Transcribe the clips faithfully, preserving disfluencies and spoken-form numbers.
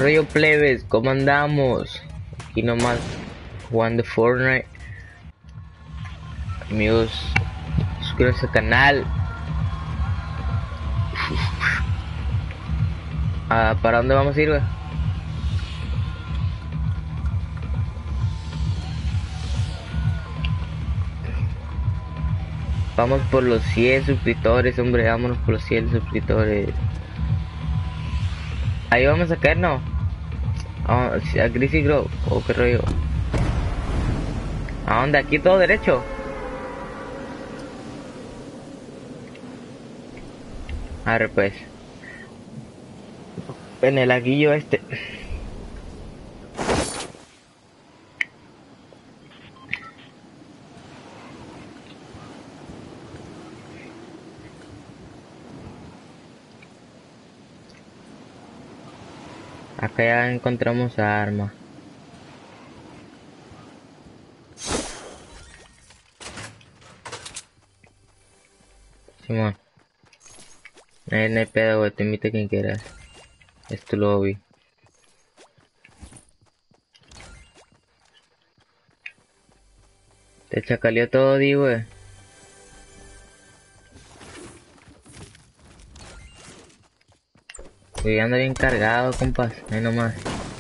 Rollo plebes, ¿cómo andamos? Aquí nomás jugando Fortnite. Amigos, suscríbanse al canal. Ah, ¿para dónde vamos a ir, güey? Vamos por los cien suscriptores, hombre, vámonos por los cien suscriptores. Ahí vamos a caer, ¿no? Ah, a Greasy Grove, o qué rollo. ¿A dónde? Aquí todo derecho. Arre pues. En el aguillo este. Acá ya encontramos armas. Simón. No hay, no hay pedo, güey, te invito a quien quieras. Es tu lobby. Te chacaleó todo, di, güey. Güey, anda bien cargado, compas. Ahí nomás.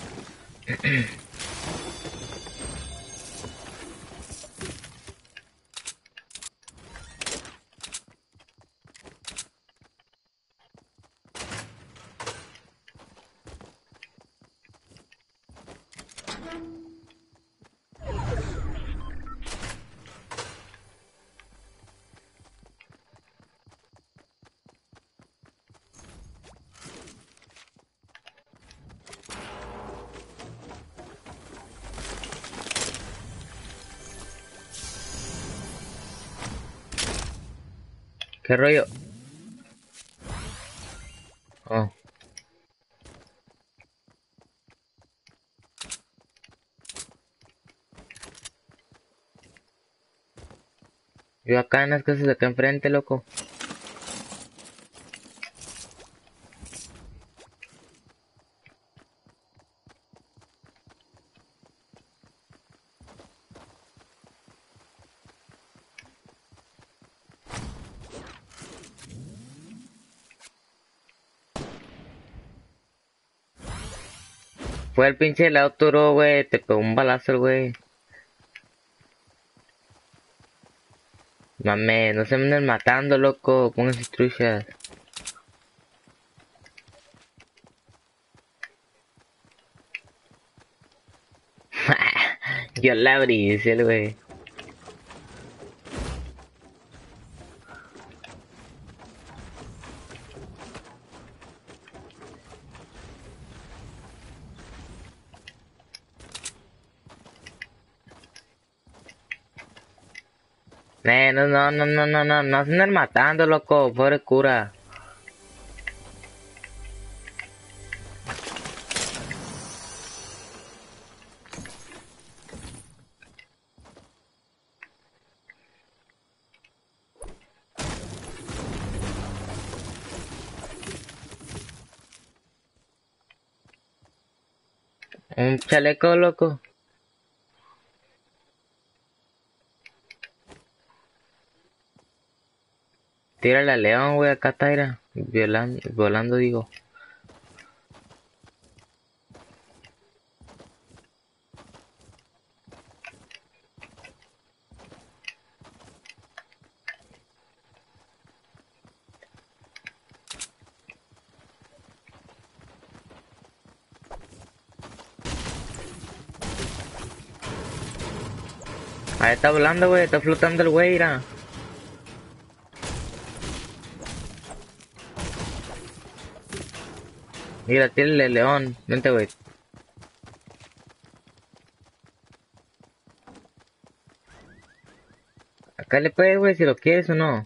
¿Qué rollo? Oh. Yo acá en las casas de acá enfrente, loco. Fue el pinche del auto, güey. Te pegó un balazo, güey. Mame, no se me anden matando, loco. Pónganse truchas. Yo la abrí, dice el güey. Eh, no, no, no, no, no, no, no se anden matando, loco. Pobre cura. Un chaleco, loco. Tírale al león, güey, acá está, violando, volando, digo. Ahí está volando, güey, está flotando el güey, mira. Mira, tírale al león, vente, güey. Acá le puedes, güey, si lo quieres o no.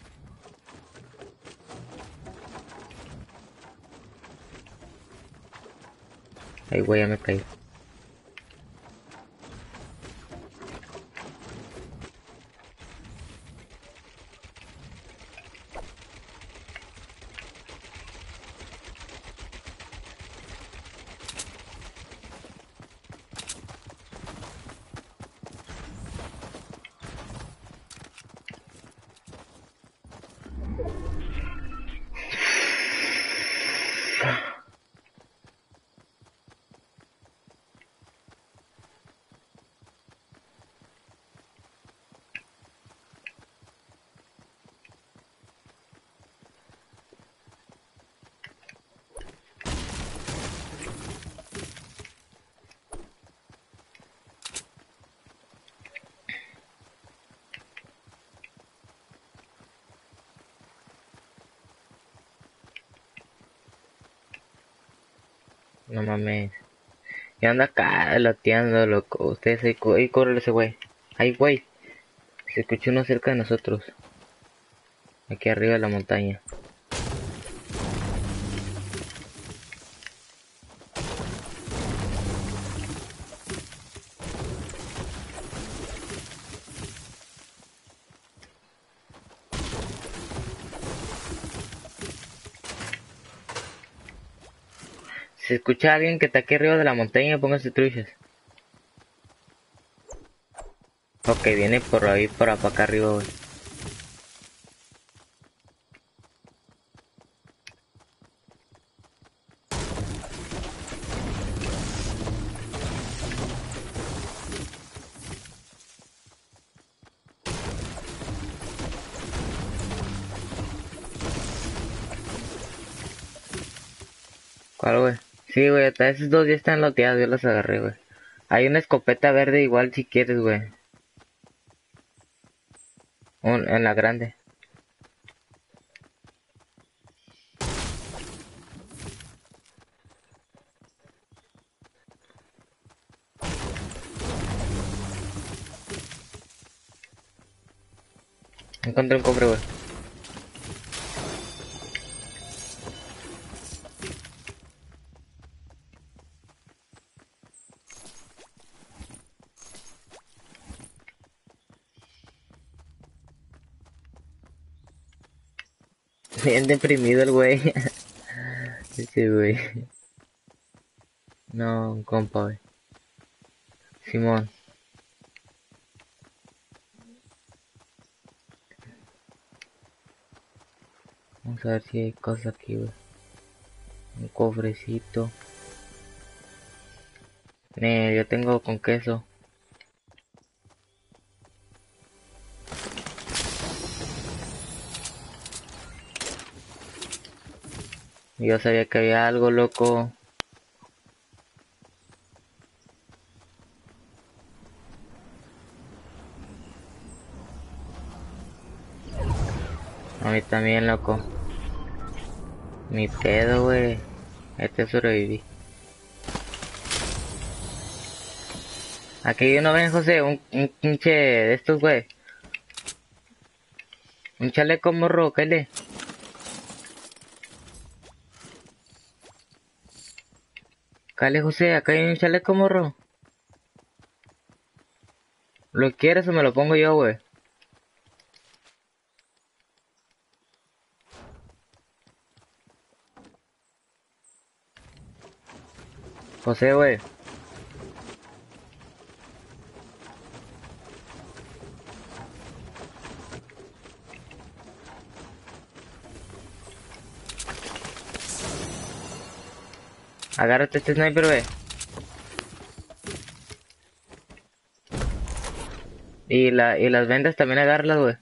Ay, güey, ya me caí. No mames. Y anda acá lateando, loco. Ustedes ahí, ahí corre ese güey. Ahí, güey. Se escuchó uno cerca de nosotros. Aquí arriba de la montaña. Si escucha a alguien que está aquí arriba de la montaña, pónganse truchas. Ok, viene por ahí, por acá arriba, güey. ¿Cuál, güey? Sí, güey, hasta esos dos ya están loteados, yo los agarré, güey. Hay una escopeta verde igual si quieres, güey. Un- en la grande. Encontré un cofre, güey. Bien deprimido el güey. Ese güey. No, un compa, güey. Simón. Vamos a ver si hay cosas aquí, güey. Un cofrecito. Eh, yo tengo con queso. Yo sabía que había algo, loco. A mí también, loco. Mi pedo, güey. Este sobreviví. Aquí uno ven, José, un, un pinche de estos, güey. Un chaleco morro, cállate. Cállate, José, acá hay un chaleco morro. ¿Lo quieres o me lo pongo yo, güey? José, güey. Agárrate este sniper, güey. Y, la, y las vendas también agárralas, güey.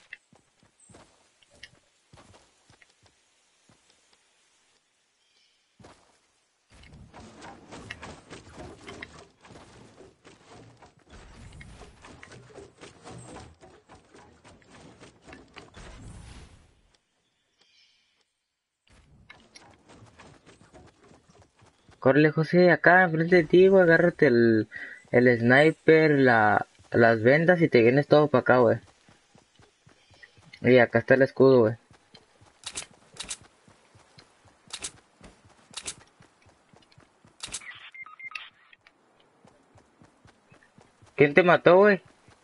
Córrele, José, acá enfrente de ti, güey. Agárrate el, el sniper, la, las vendas y te vienes todo para acá, güey. Y acá está el escudo, güey. ¿Quién te mató, güey?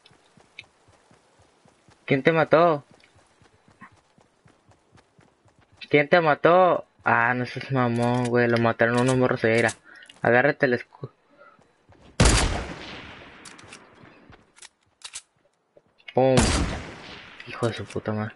¿Quién te mató? ¿Quién te mató? Ah, no seas mamón, güey. Lo mataron unos morros de era. Agárrate el escudo. Pum. Hijo de su puta madre.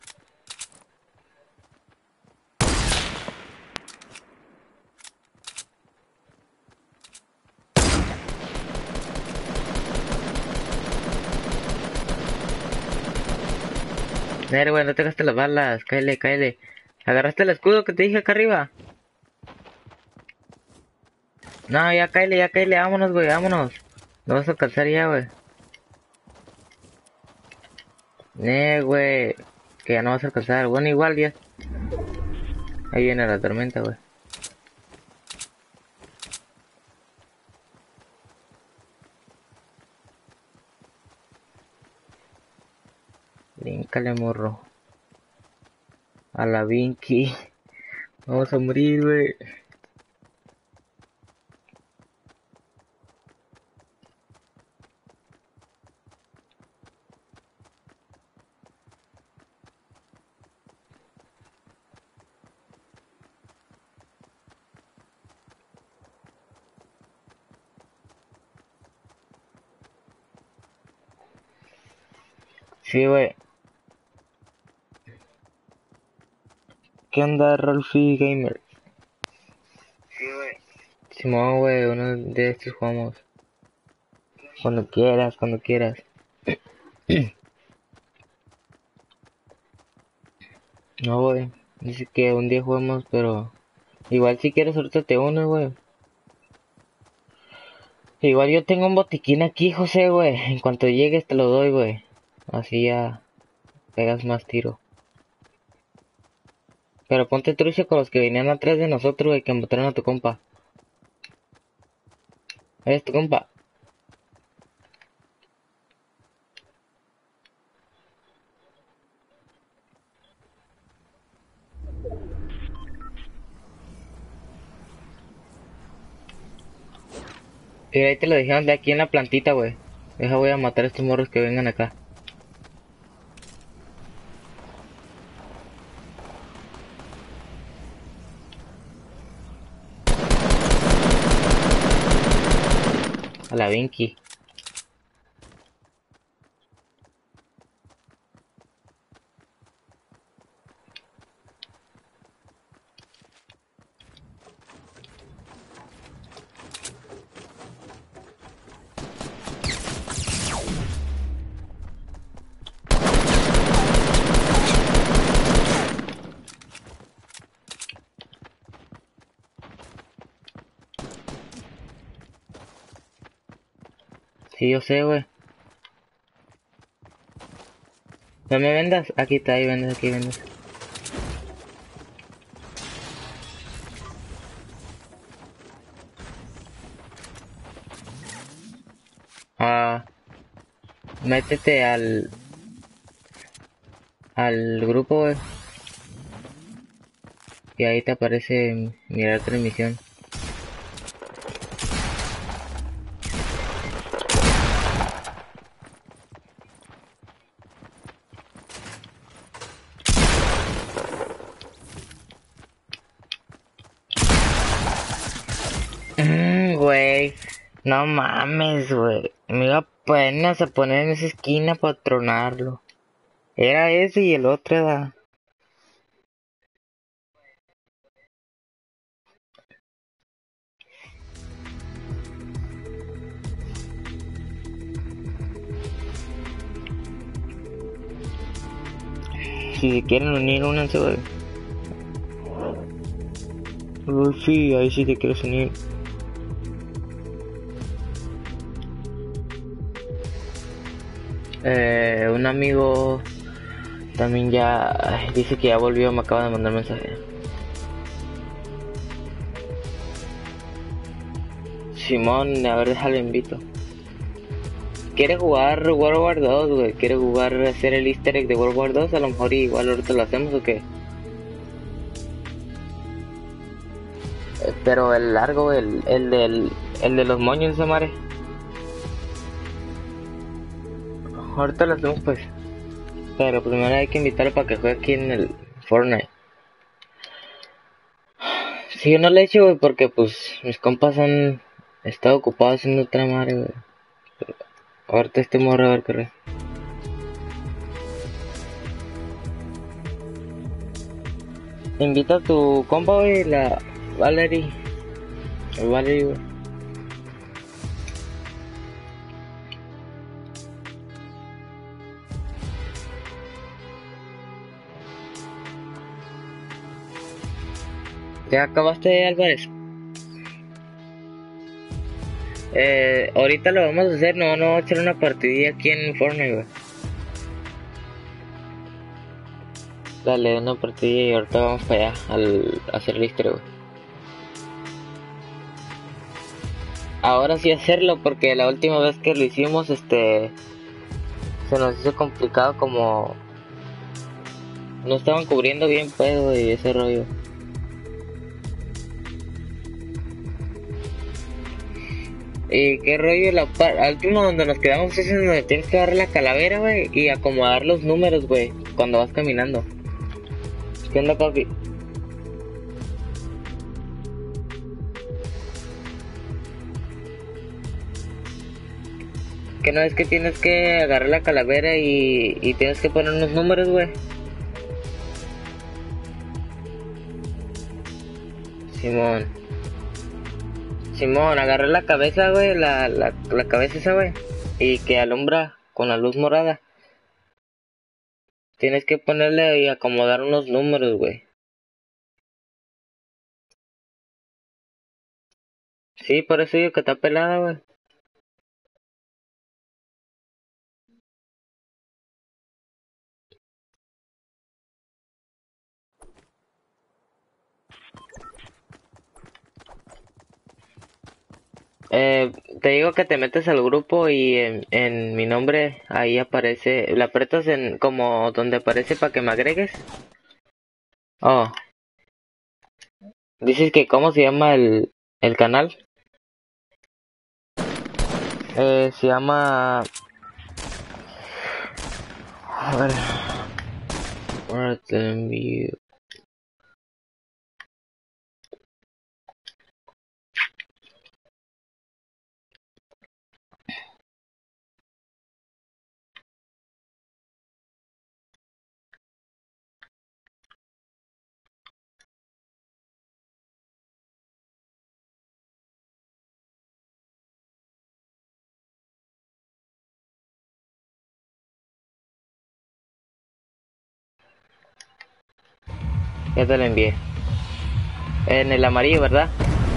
Nere, güey, no te gastes las balas. Cáele, cáele. ¿Agarraste el escudo que te dije acá arriba? No, ya cáele, ya cáele. Vámonos, güey, vámonos. No vas a alcanzar ya, güey. Ne, güey. Que ya no vas a alcanzar. Bueno, igual ya. Ahí viene la tormenta, güey. Bríncale, morro. A la Vinky. Vamos a morir, güey. Sí, güey. ¿Qué onda, Rolfi Gamer? Sí, güey. Simón, güey, uno de estos jugamos. Cuando quieras, cuando quieras. No, güey. Dice que un día jugamos, pero... Igual si quieres ahorita te uno, güey. Igual yo tengo un botiquín aquí, José, güey. En cuanto llegues te lo doy, güey. Así ya pegas más tiro. Pero ponte trucha con los que venían atrás de nosotros, güey, que mataron a tu compa. ¿Eres tu compa? Y ahí te lo dijeron de aquí en la plantita, güey. Deja, voy a matar a estos morros que vengan acá. A la Vinky. Sí, yo sé, güey. No me vendas. Aquí está, ahí vendes, aquí vendes. Ah, métete al... al grupo, güey. Y ahí te aparece mirar transmisión. Mmm, güey. No mames, güey. Me iba apenas a poner en esa esquina para tronarlo. Era ese y el otro era... Si se quieren unir, únanse, güey. Uy, sí, ahí sí te quieres unir. Eh, un amigo también ya ay, dice que ya volvió, me acaba de mandar mensaje. Simón, a ver, déjalo invito. ¿Quiere jugar World War dos, güey? ¿Quiere jugar, hacer el easter egg de World War dos? A lo mejor igual ahorita lo hacemos o qué. Eh, Pero el largo, el, el del, el de los moños, esa madre. Ahorita lo hacemos pues. Pero primero hay que invitarlo para que juegue aquí en el Fortnite. Sí, yo no le he hecho, güey, porque pues mis compas han estado ocupados haciendo otra madre, güey. Ahorita este morro a ver qué re. Invita a tu compa, güey, la Valerie. El Valerie, güey. ¿Ya acabaste, Álvarez? Eh, ahorita lo vamos a hacer, no, no vamos a echar una partidilla aquí en Fortnite, güey. Dale, una partidilla y ahorita vamos para allá al a hacer el easter, güey. Ahora sí hacerlo porque la última vez que lo hicimos, este, se nos hizo complicado como No estaban cubriendo bien, pues, güey, ese rollo. ¿Y qué rollo? La par al último donde nos quedamos es en donde tienes que agarrar la calavera, güey, y acomodar los números, güey, cuando vas caminando. ¿Qué onda, papi? Que no es que tienes que agarrar la calavera y, y tienes que poner unos números, güey. Simón. Simón, agarrar la cabeza, güey, la, la, la cabeza esa, güey, y que alumbra con la luz morada. Tienes que ponerle y acomodar unos números, güey. Sí, por eso digo que está pelada, güey. Eh, te digo que te metes al grupo y en, en mi nombre ahí aparece, le aprietas en como donde aparece para que me agregues. Oh, dices que cómo se llama el, el canal. Eh, se llama... A ver, ahora te envío. Ya te lo envié. En el amarillo, ¿verdad?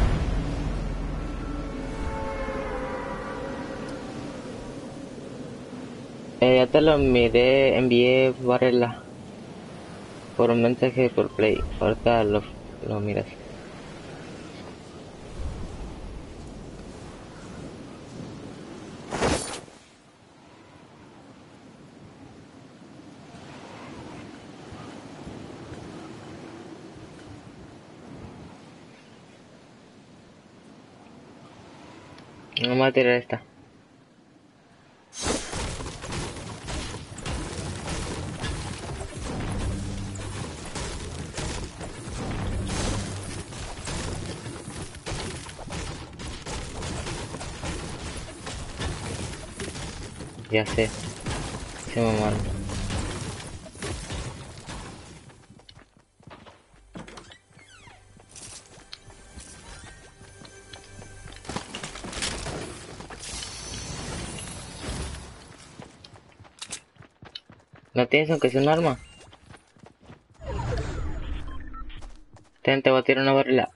Eh, ya te lo miré, envié Varela por un mensaje por Play. Ahorita lo, lo miras. No me voy a tirar esta. Ya sé. Se mamaron. ¿No tienes aunque sea un arma? Ten, te voy a tirar una barrila.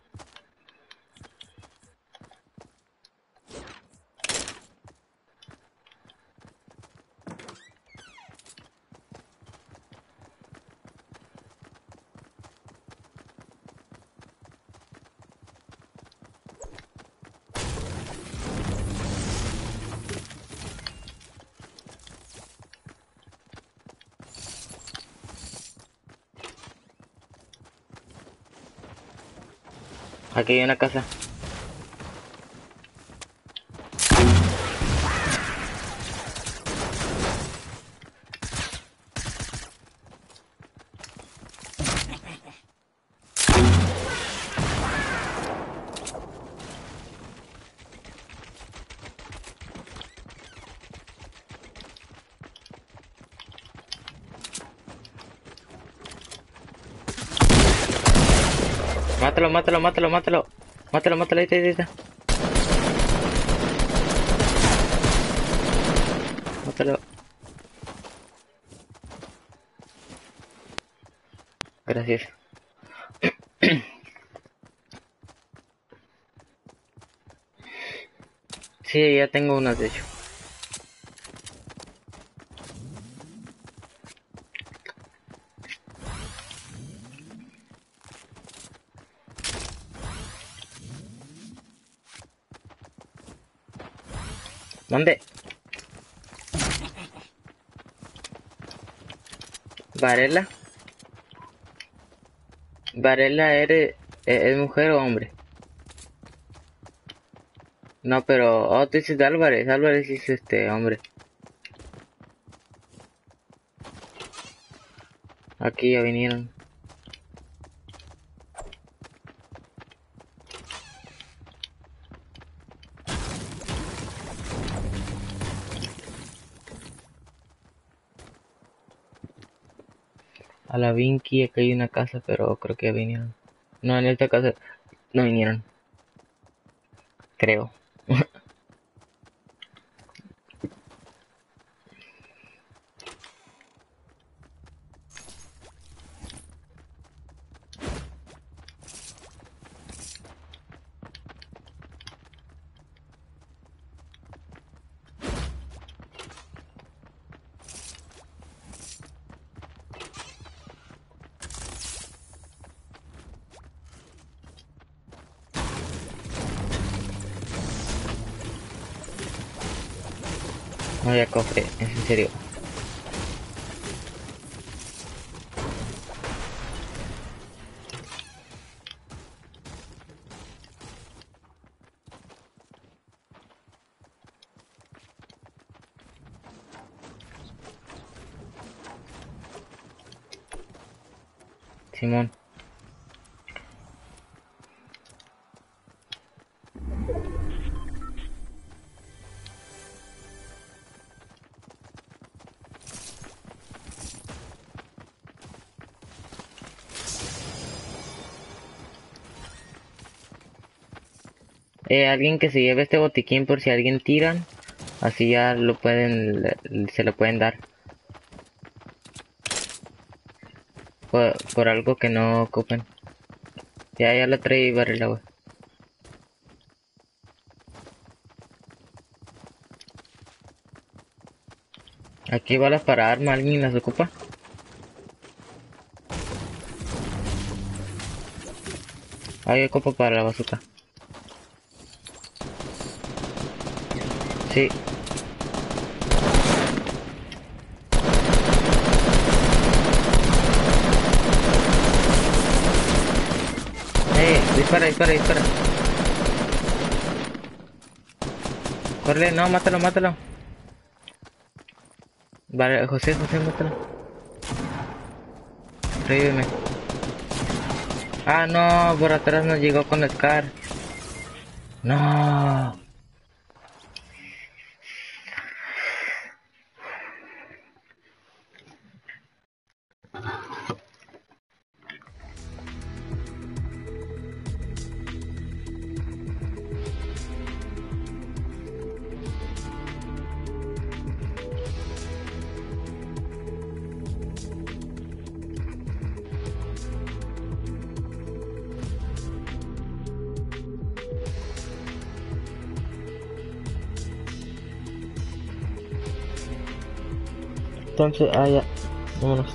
Aquí hay una casa. Mátalo, mátalo, mátalo, mátalo. Mátalo, mátalo, ahí está, ahí está. Mátalo. Gracias. Sí, ya tengo unas de hecho. ¿Dónde? Varela. Varela, ¿eres, es, es mujer o hombre? No, pero, oh, tú dices de Álvarez, Álvarez es este hombre. Aquí ya vinieron. A la Vinky, acá hay una casa, pero creo que ya vinieron. No, en esta casa no vinieron, creo. No había cofre, es en serio. Simón. Eh, alguien que se lleve este botiquín por si alguien tiran, así ya lo pueden, le- se lo pueden dar. Por, por algo que no ocupen. Ya, ya lo trae Varela, güey. Aquí balas para arma, ¿alguien las ocupa? Hay ocupa para la bazooka. Sí. Eh, dispara, dispara, dispara. Corre, no, mátalo, mátalo. Vale, José, José, mátalo. Revíveme. Ah, no, por atrás nos llegó con Scar. No. Entonces, ah, ya. Vámonos.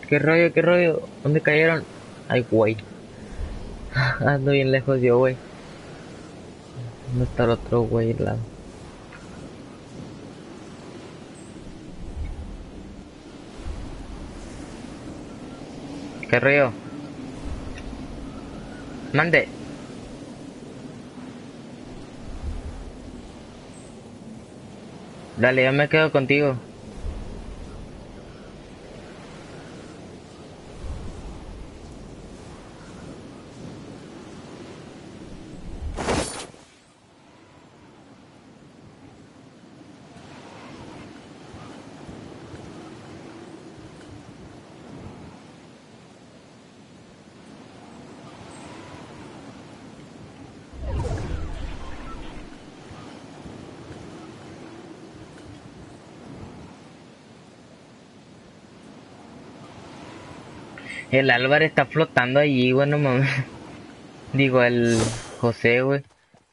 ¿Qué rollo, qué rollo? ¿Dónde cayeron? Ay, güey. Ando bien lejos yo, güey. ¿Dónde está el otro güey al lado? ¿Qué rollo? Mande. Dale, yo me quedo contigo. El Álvaro está flotando allí, güey, no mames. Digo, el José, güey.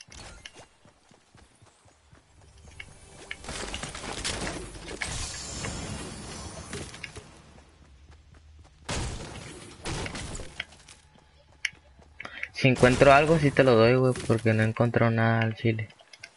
Si encuentro algo, sí te lo doy, güey, porque no encontró nada al chile.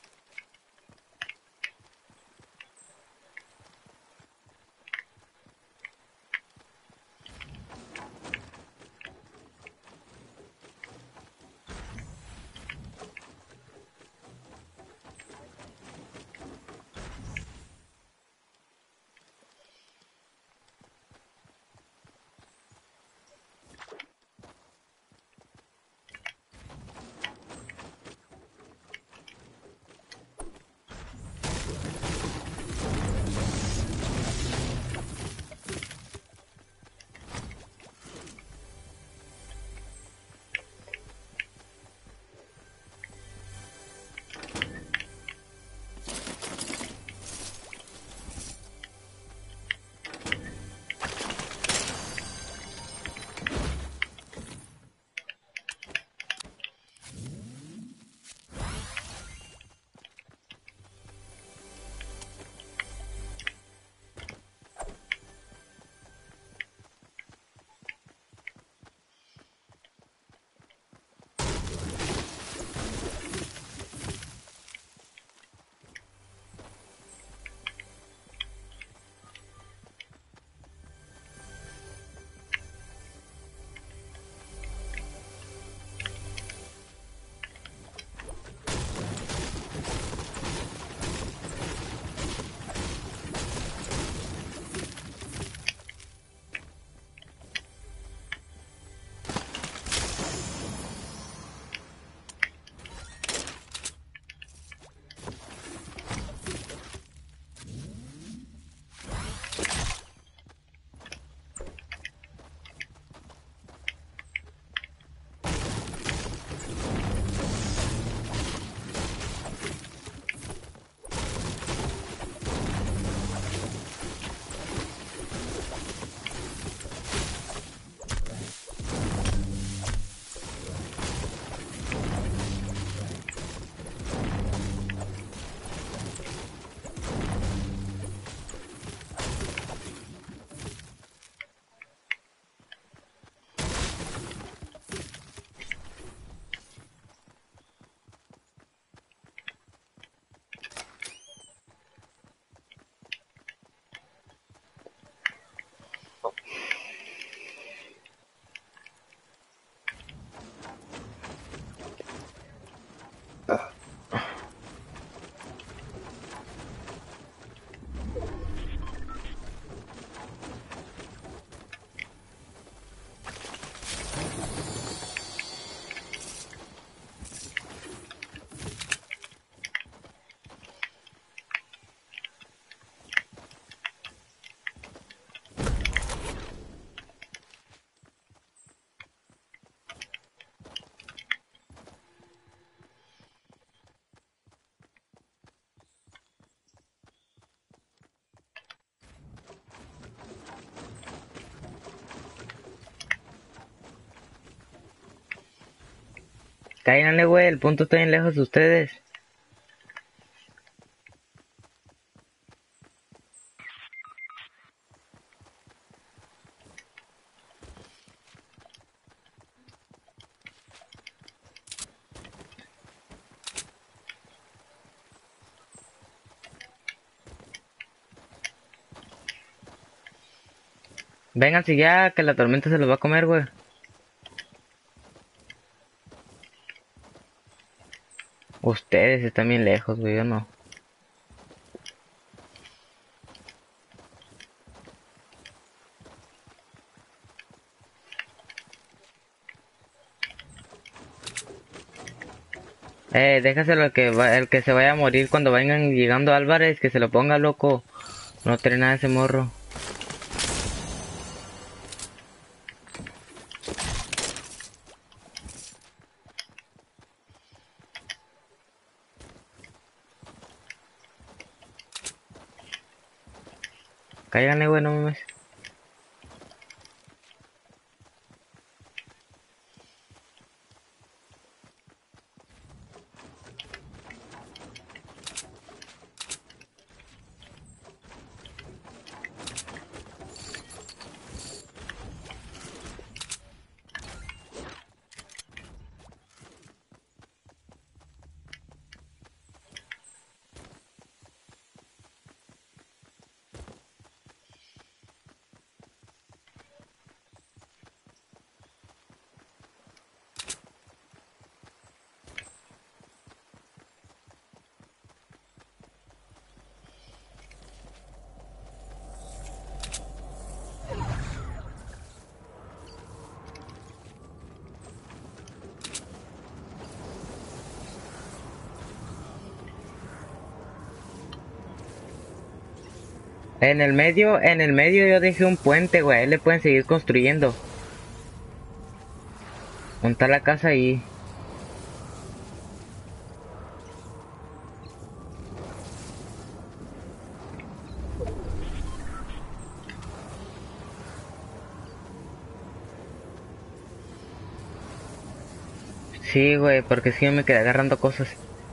Cáiganle, güey, el punto está bien lejos de ustedes. Vénganse ya, que la tormenta se los va a comer, güey. Ustedes están bien lejos, güey, yo no. Eh, déjaselo al que va, el que se vaya a morir cuando vayan llegando Álvarez, que se lo ponga loco. No tiene nada ese morro. Cáiganle, güey, no mames. En el medio, en el medio yo dejé un puente, güey, ahí le pueden seguir construyendo. Montar la casa ahí. Sí, güey, porque si yo me quedé agarrando cosas.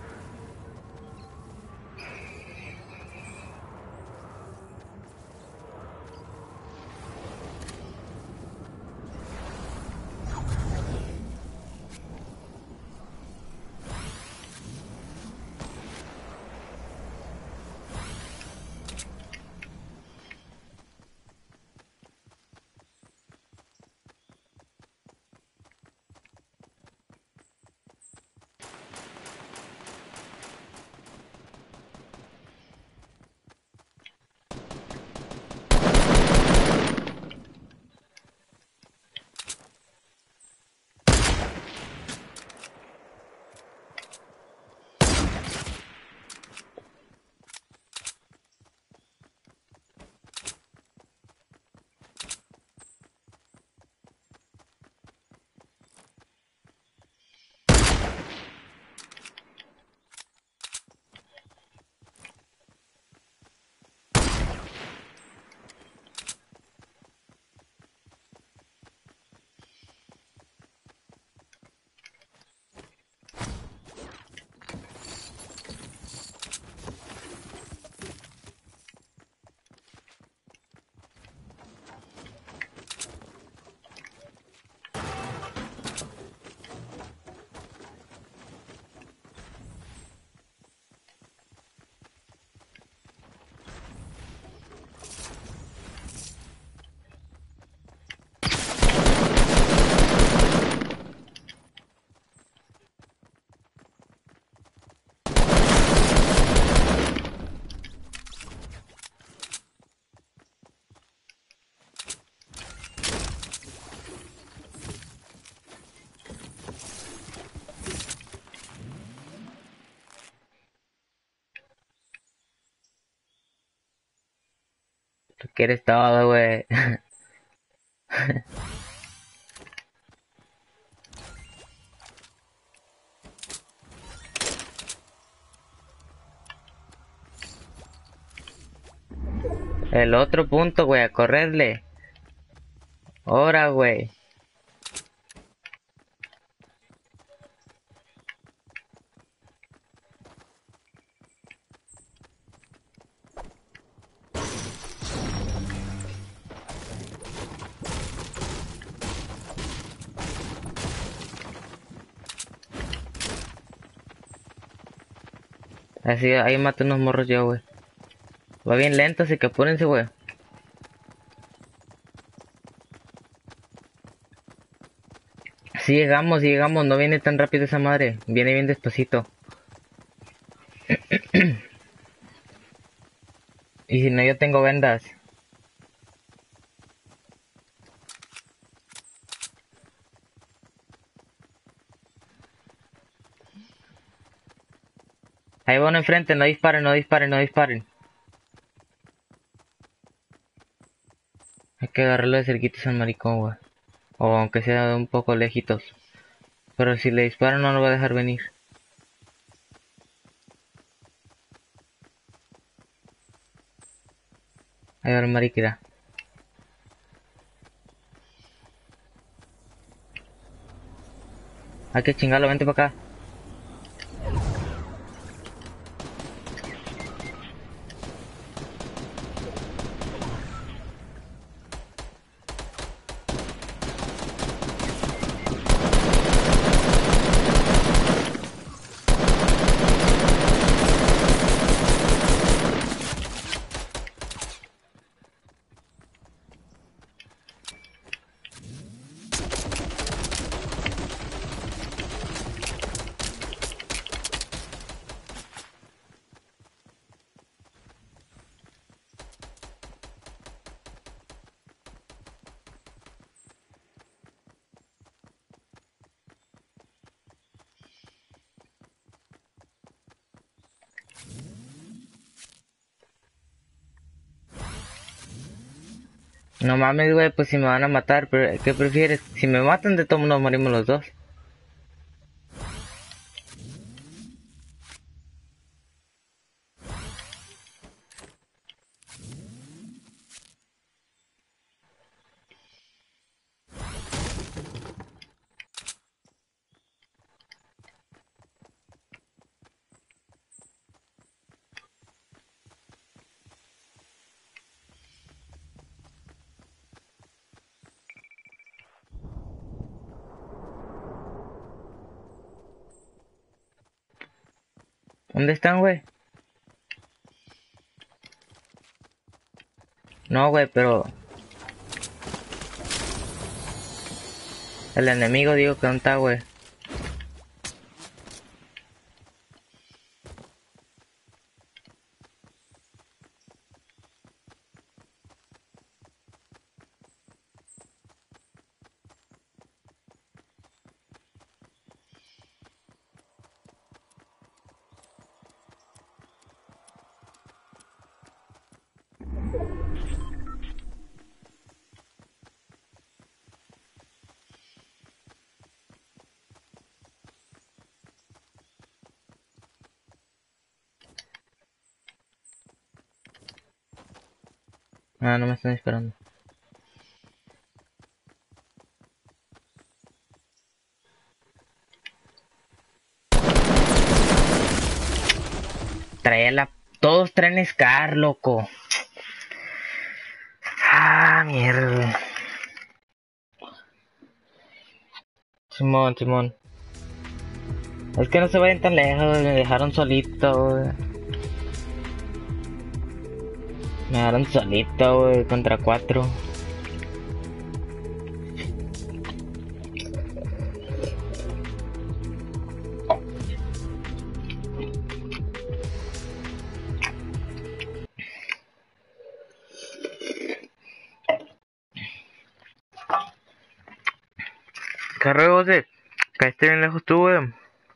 Tú quieres todo, güey. El otro punto, güey, a correrle. Ahora, güey. Así, ahí mato unos morros yo, güey. Va bien lento, así que apúrense, güey. Si llegamos, si llegamos, no viene tan rápido esa madre, viene bien despacito. Y si no, yo tengo vendas. Ahí va uno enfrente, no disparen, no disparen, no disparen. Hay que agarrarlo de cerquitos al maricón, güey. O aunque sea un poco lejitos. Pero si le disparan no lo va a dejar venir. Ahí va el mariquira. Hay que chingarlo, vente para acá. No mames, güey, pues si me van a matar, pero ¿qué prefieres? Si me matan, de todos nos morimos los dos. ¿Dónde están, güey? No, güey, pero... El enemigo, digo que dónde está, güey. Ah, no me están esperando. Trae la... Todos traen Scar, loco. Ah, mierda. Simón, Simón. Es que no se vayan tan lejos, me dejaron solito, güey. Me dejaron solito, güey, contra cuatro. Carro, José. Caíste bien lejos tú, güey.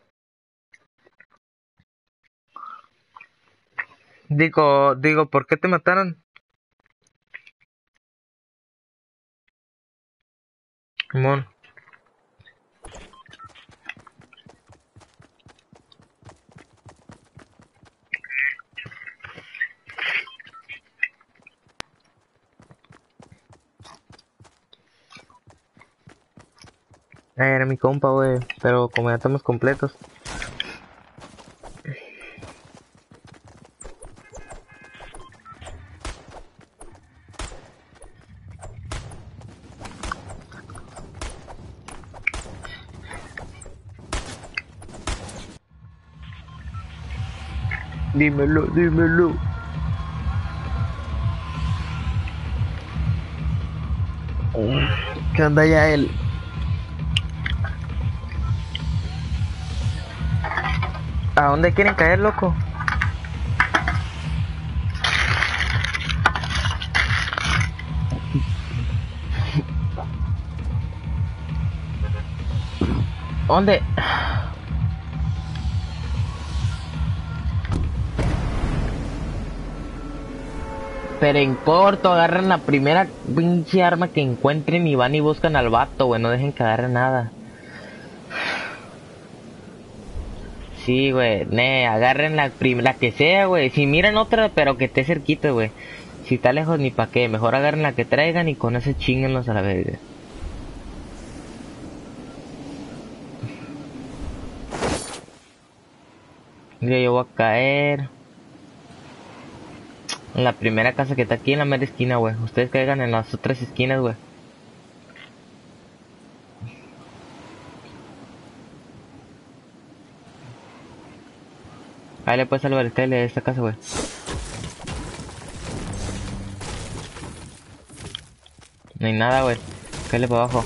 Digo, digo, ¿por qué te mataron? Simón. Eh, era mi compa, güey, pero como ya estamos completos. Dímelo, dímelo. ¿Qué onda ya él? ¿A dónde quieren caer, loco? ¿Dónde? Pero en corto, agarran la primera pinche arma que encuentren y van y buscan al vato, güey. No dejen que agarre nada. Sí, güey. Ne, agarren la primera que sea, güey. Si miran otra, pero que esté cerquita, güey. Si está lejos, ni pa' qué. Mejor agarren la que traigan y con ese chinguenlos a la verga. Mira, yo voy a caer en la primera casa que está aquí en la mera esquina, güey. Ustedes caigan en las otras esquinas, güey. Ahí le puedes salvar el tele de esta casa, güey. No hay nada, güey. Cállale para abajo.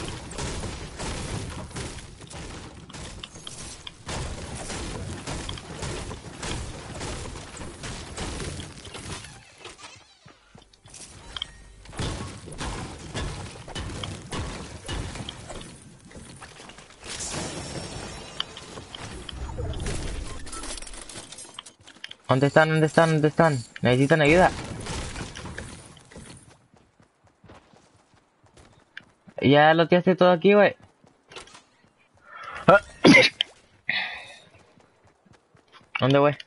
¿Dónde están? ¿Dónde están? ¿Dónde están? ¿Necesitan ayuda? Ya lo tiraste todo aquí, güey. ¿Dónde, güey?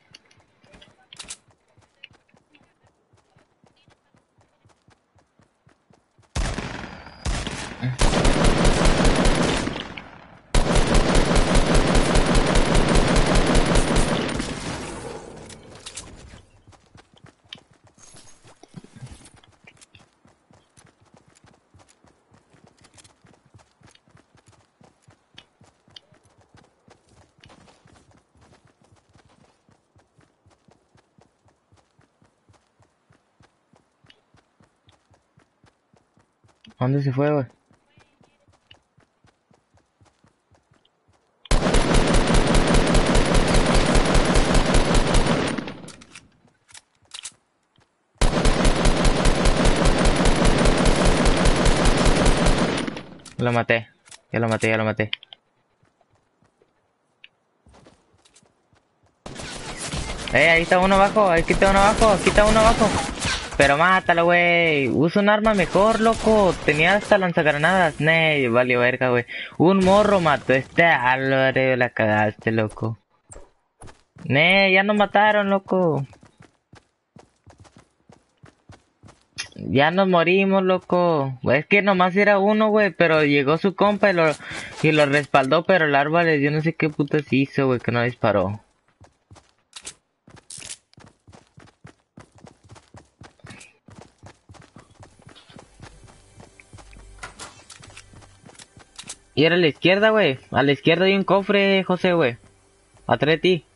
¿Dónde se fue, güey? Lo maté. Ya lo maté, ya lo maté. Eh, ahí está uno abajo, aquí está uno abajo, aquí está uno abajo. Pero mátalo, güey. Usa un arma mejor, loco. Tenía hasta lanzagranadas. Ne, valió verga, güey. Un morro mató este Álvaro, la cagaste, loco. Ne, ya nos mataron, loco. Ya nos morimos, loco. Es que nomás era uno, güey, pero llegó su compa y lo, y lo respaldó, pero el Álvarez, yo no sé qué putas hizo, güey, que no disparó. Y era a la izquierda, güey. A la izquierda hay un cofre, José, güey. Atrás de ti.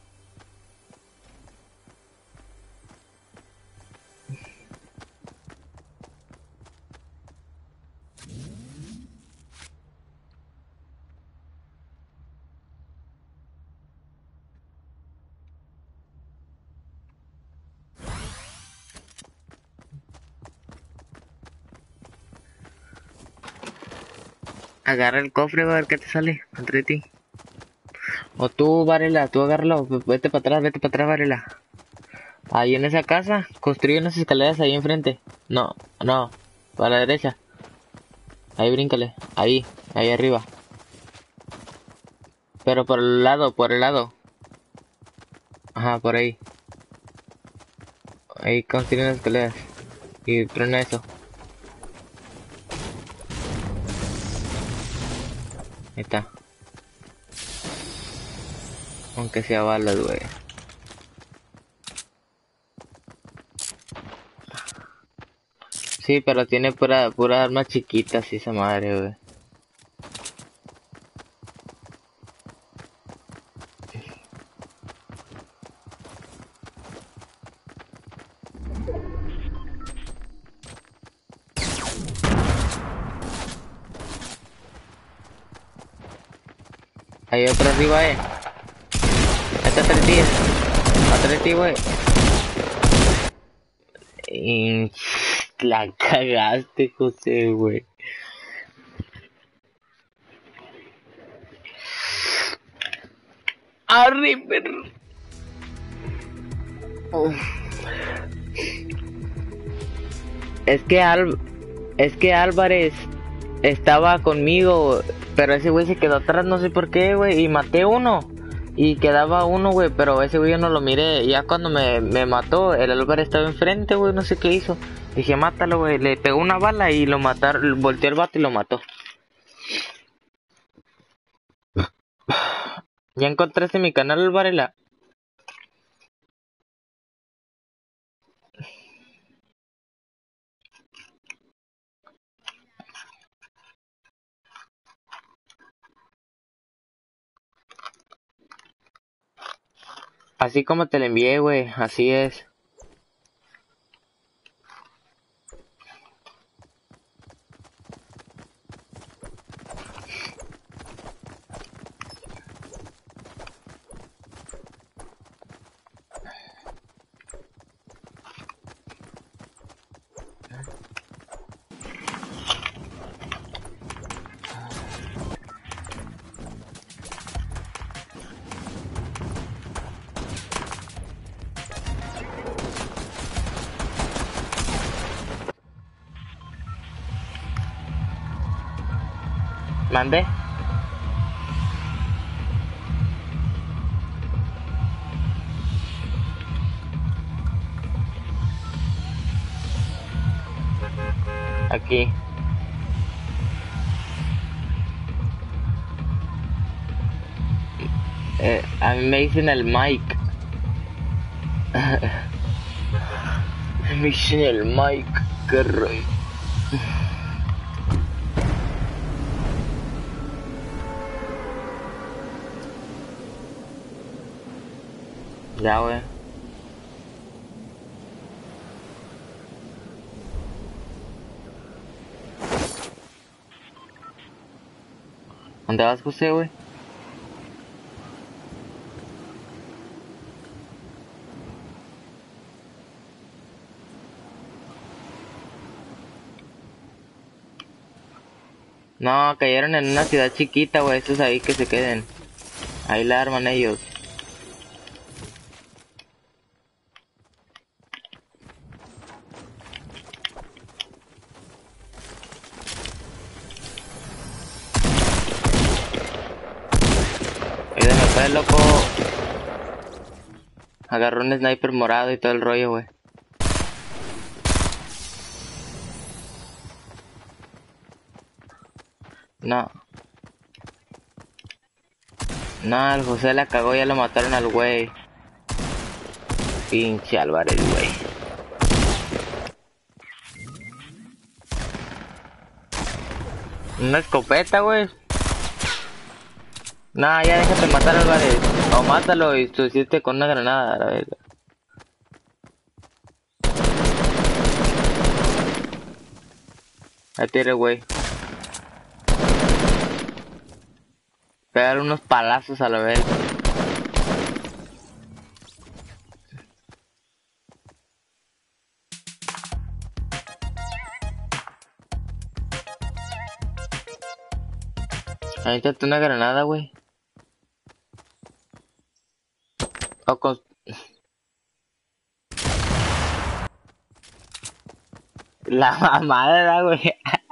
Agarra el cofre, güey, a ver qué te sale. Atrás de ti. O tú, Varela, tú agárralo. Vete para atrás, vete para atrás, Varela. Ahí en esa casa, construye unas escaleras ahí enfrente. No, no, para la derecha. Ahí bríncale, ahí, ahí arriba. Pero por el lado, por el lado. Ajá, por ahí. Ahí construye unas escaleras. Y truena eso. Ahí está. Aunque sea balas, güey. Sí, pero tiene pura, pura armas chiquitas y esa madre, güey. Hay otro arriba, eh. Este es el ti, atrás de ti, güey. Y... La cagaste, José, güey. Arre, perro. Es que Al... Es que Álvarez estaba conmigo, pero ese güey se quedó atrás, no sé por qué, güey, y maté uno. Y quedaba uno, güey, pero ese güey yo no lo miré. Ya cuando me, me mató, el Álvarez estaba enfrente, güey, no sé qué hizo. Dije, mátalo, güey. Le pegó una bala y lo mataron, volteó el vato y lo mató. ¿Ya encontraste mi canal, Álvarez? Así como te lo envié, güey, así es. ¿Mande? Aquí. Eh, a mí me dicen el Mike. Me dicen el Mike. Qué rey. Ya, güey. ¿Dónde vas, José, güey? No, cayeron en una ciudad chiquita, güey. Esos ahí que se queden. Ahí la arman ellos. Ayúdame, pues, loco. Agarró un sniper morado y todo el rollo, güey. No. No, el José la cagó, ya lo mataron al güey. Pinche Álvarez, güey. Una escopeta, güey. Nah, ya déjate matar al Álvarez. O mátalo y suicídate con una granada, a la verga. Ahí tire, güey. Pegar unos palazos a la vez. Ahí está una granada, güey. O con... La mamada, güey.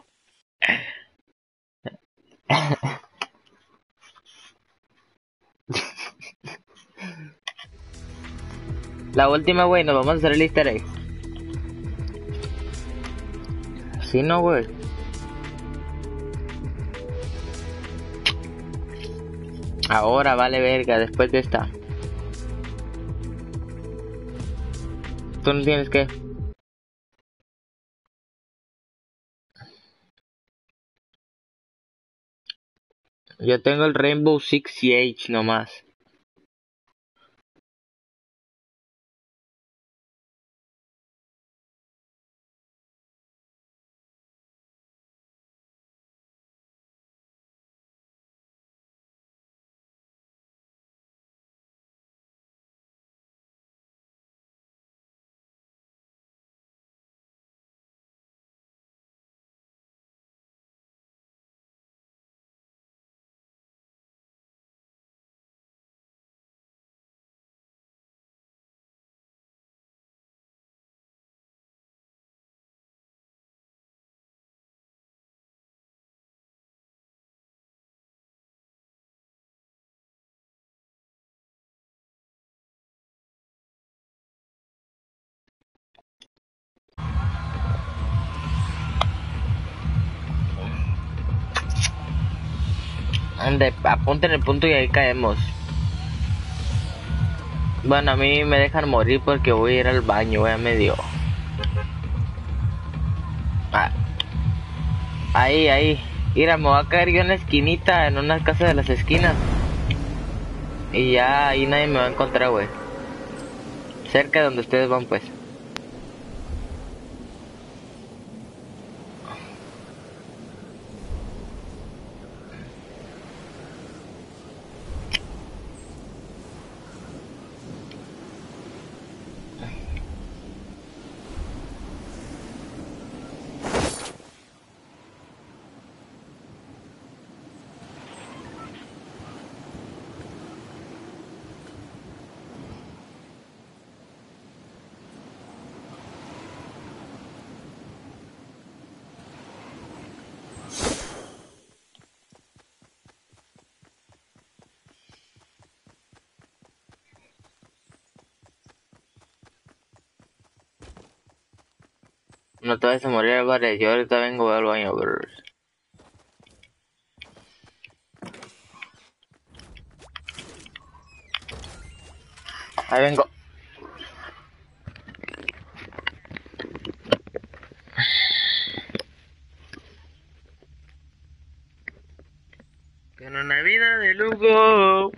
La última, güey, nos vamos a hacer el easter egg. Sí, no, güey. Ahora vale verga, después de esta. Tú no tienes que... Yo tengo el Rainbow Six Siege nomás. Ande, apunten el punto y ahí caemos. Bueno, a mí me dejan morir porque voy a ir al baño, ya me dio. Ah, ahí, ahí. Mira, me voy a caer yo en la esquinita, en una casa de las esquinas. Y ya ahí nadie me va a encontrar, güey. Cerca de donde ustedes van, pues. No te vayas a morir, Álvarez. Yo ahorita vengo, voy al baño, brr. Ahí vengo. Con una vida de lujo.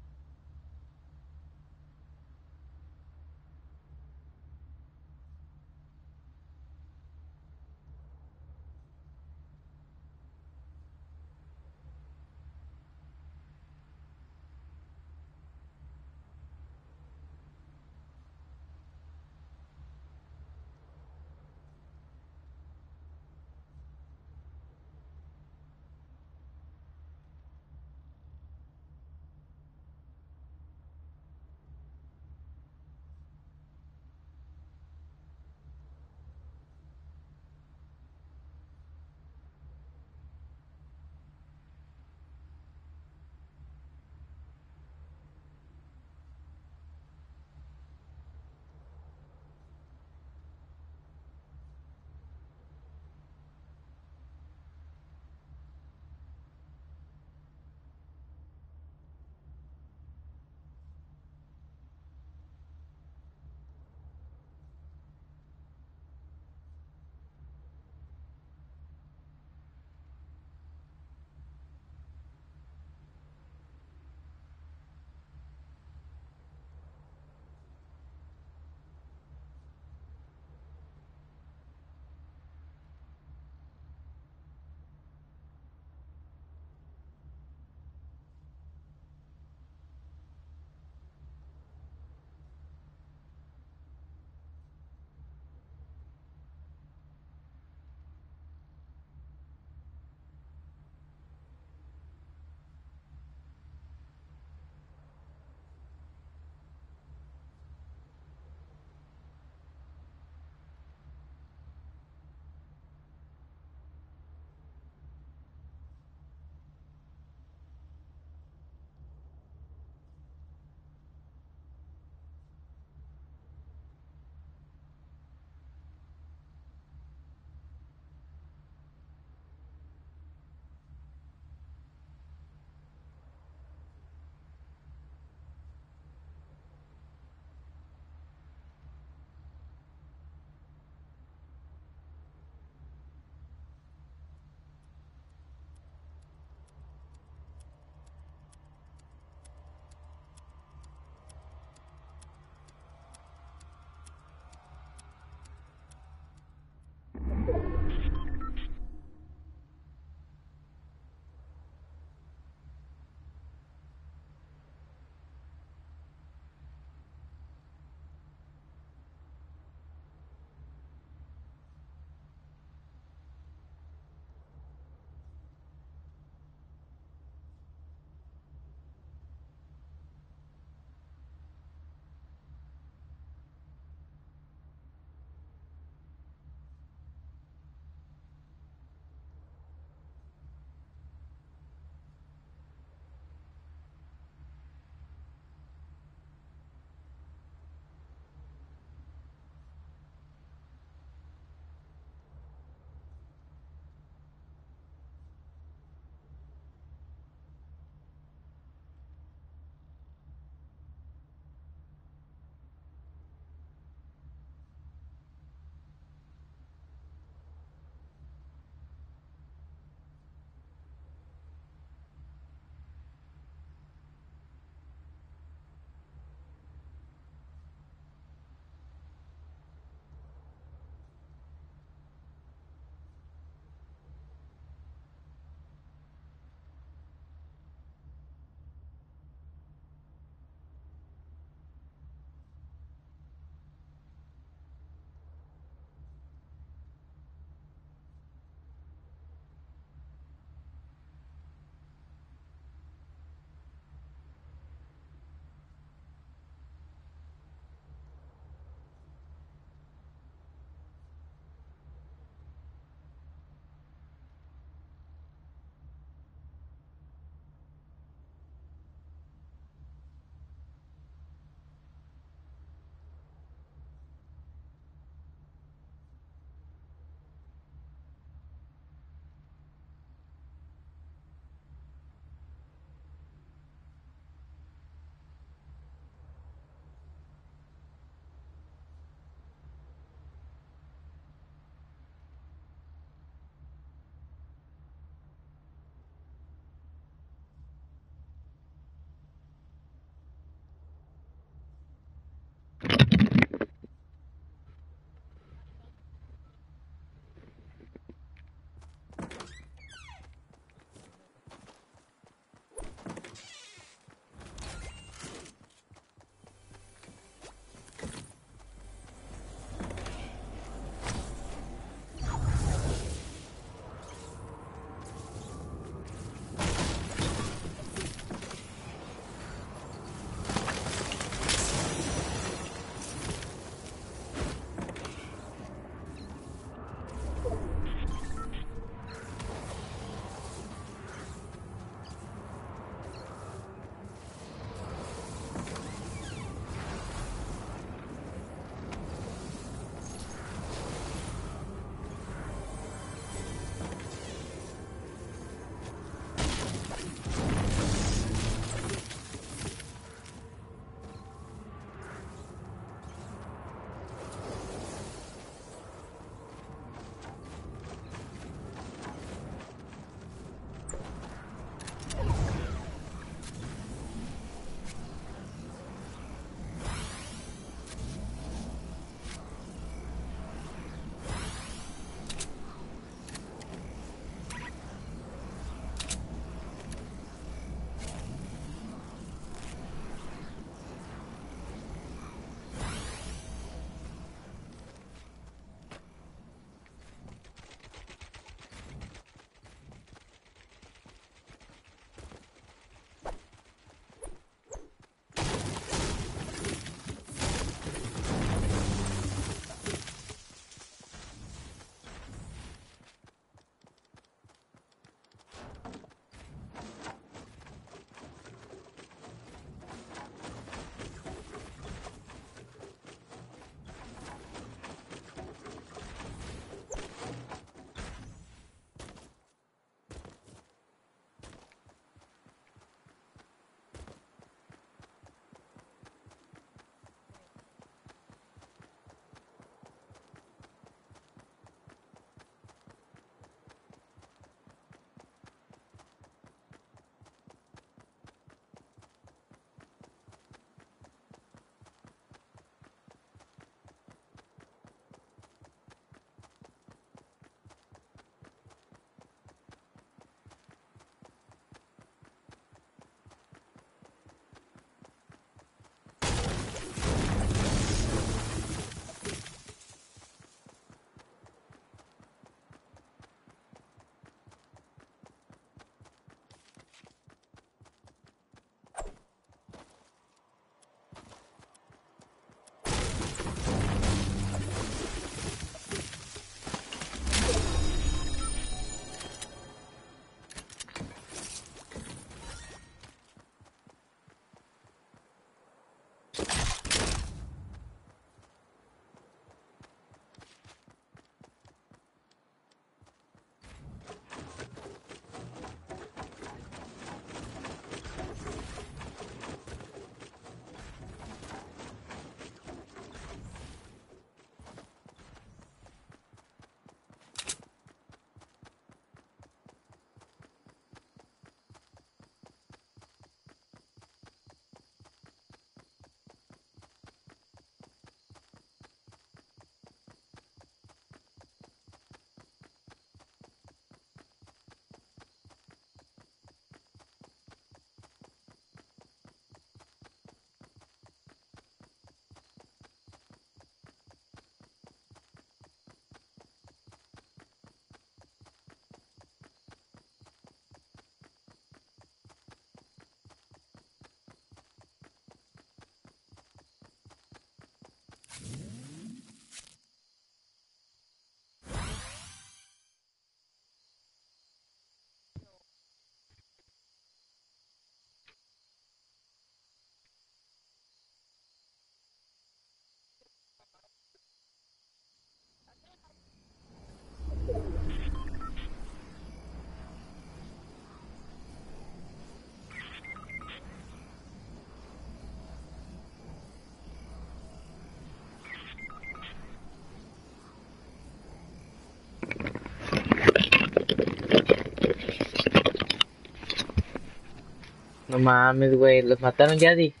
No mames, güey, los mataron ya, Di.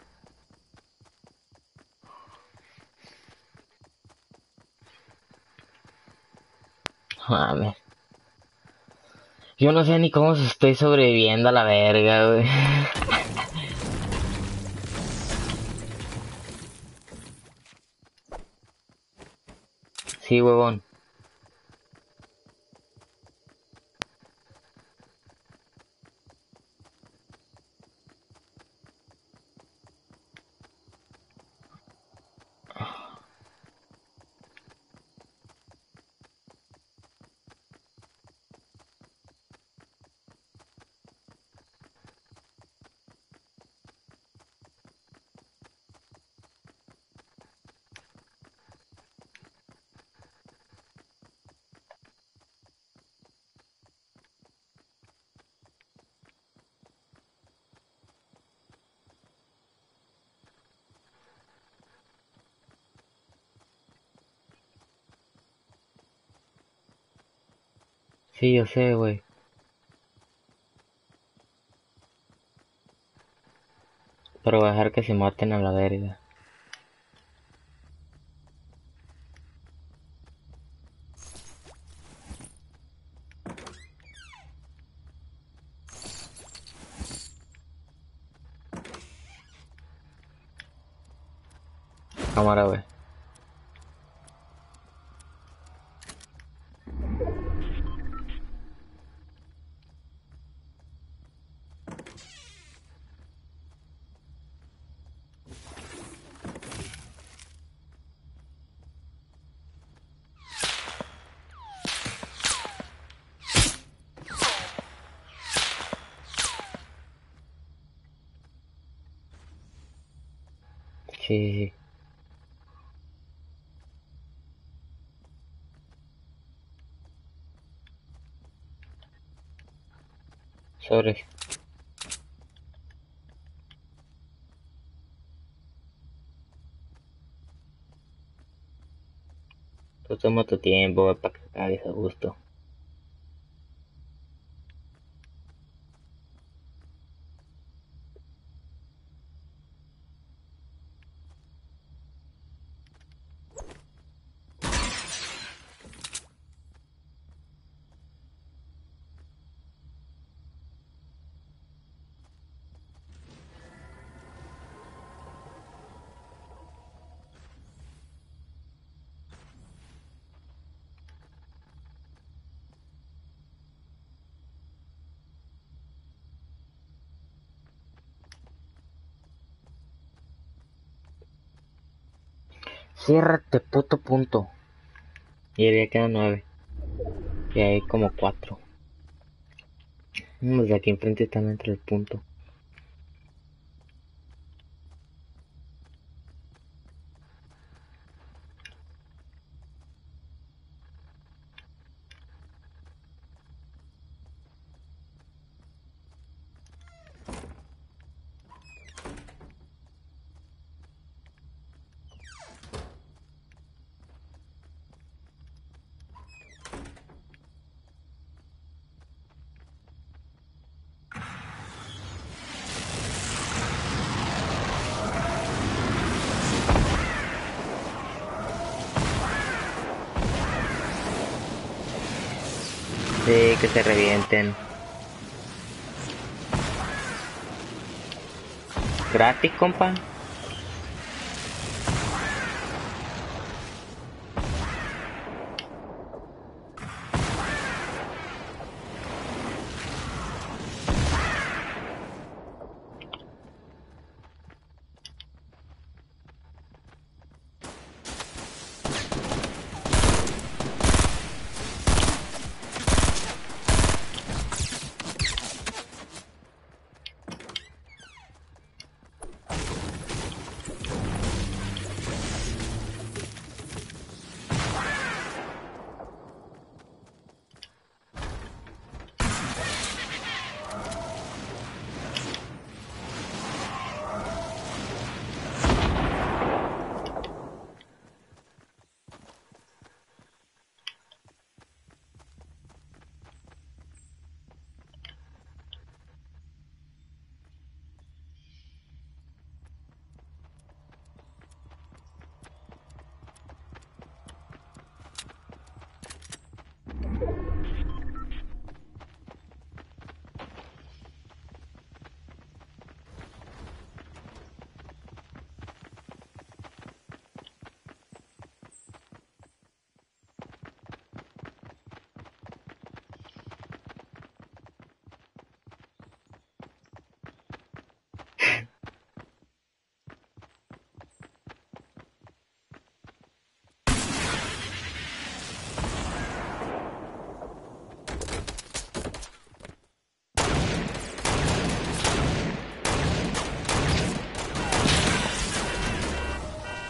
Mames. Yo no sé ni cómo estoy sobreviviendo a la verga, güey. Sí, huevón. Sí, yo sé, güey. Pero voy a dejar que se maten a la verga. Cámara, güey. Sí, sí. Sobres. Tú toma tu tiempo, güey, para que cagues a gusto. Ciérrate, puto punto. Y ya quedan nueve. Y hay como cuatro. Los de aquí enfrente están entre el punto. Sí, que se revienten. Gratis, compa.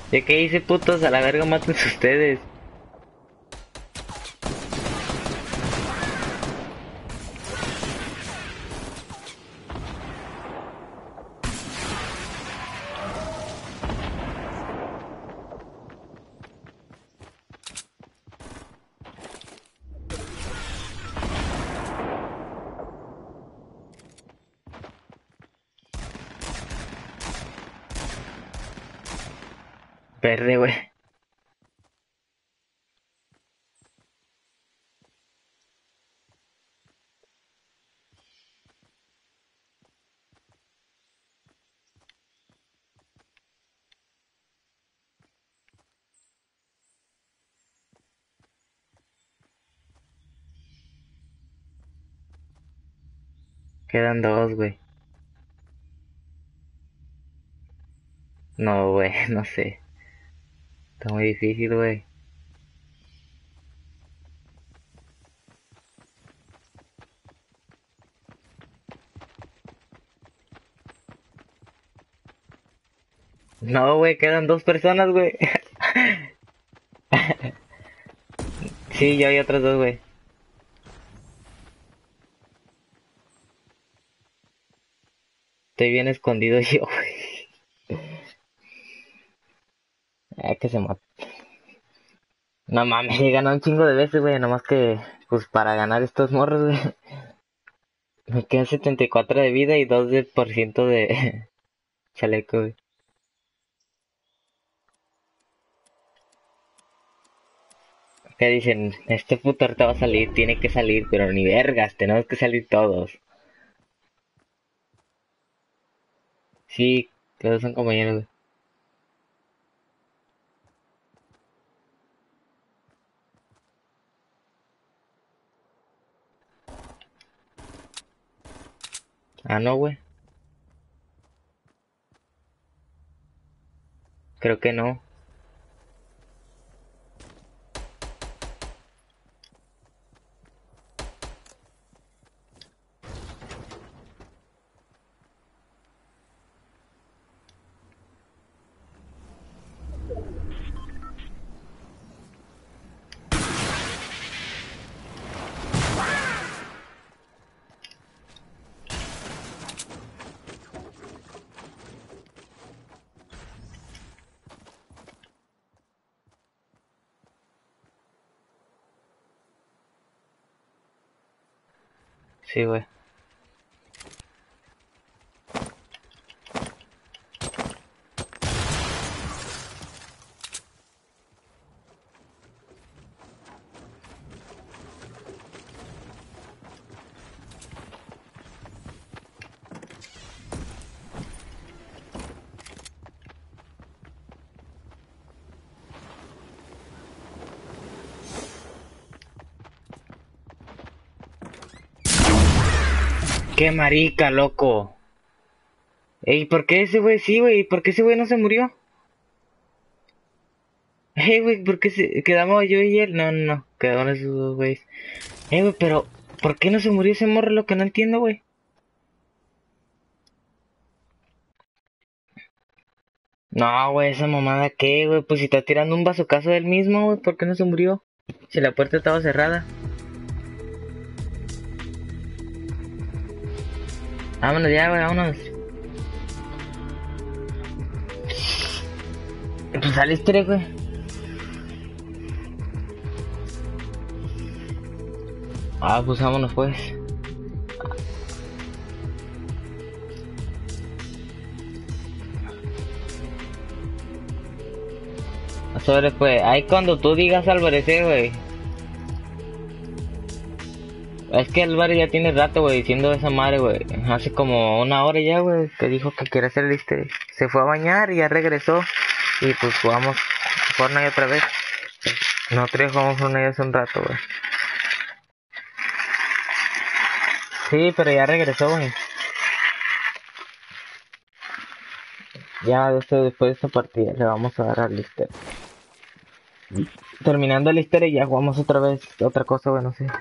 ¿De qué hice, putos? A la verga, mátense ustedes. Verde, güey. Quedan dos, güey. No, güey, no sé. Está muy difícil, güey. No, güey, quedan dos personas, güey. Sí, yo hay otros dos, güey. Estoy bien escondido yo, güey. Ah, que se mata. No mames, he ganado un chingo de veces, güey. Nomás que, pues para ganar estos morros, güey. Me quedan setenta y cuatro de vida y dos de por ciento de chaleco, güey. Que dicen, este puto ahorita va a salir, tiene que salir, pero ni vergas, tenemos que salir todos. Sí, todos son compañeros, güey. Ah, no, güey. Creo que no. Sí, güey. ¡Qué marica, loco! Ey, ¿por qué ese güey sí, güey? ¿Por qué ese güey no se murió? Ey, güey, ¿por qué se... quedamos yo y él? No, no, no, quedaron esos dos güeyes. Ey, güey, pero ¿por qué no se murió ese morro? Lo que no entiendo, güey. No, güey, esa mamada, ¿qué, güey? Pues si está tirando un bazucazo del mismo, güey, ¿por qué no se murió? Si la puerta estaba cerrada. Vámonos ya, güey, vámonos. Pues saliste, güey. Ah, pues vámonos, pues. Sobre, pues, ahí cuando tú digas Álvarez, eh, güey. Es que Álvarez ya tiene rato, güey, diciendo esa madre, güey. Hace como una hora ya, güey, que dijo que quiere hacer el este. Se fue a bañar y ya regresó. Y pues jugamos Fortnite otra vez. Nosotros jugamos Fortnite hace un rato, güey. Sí, pero ya regresó, güey. Ya después, después de esta partida le vamos a dar al Lister. Terminando el Lister y ya jugamos otra vez otra cosa, güey, no sé.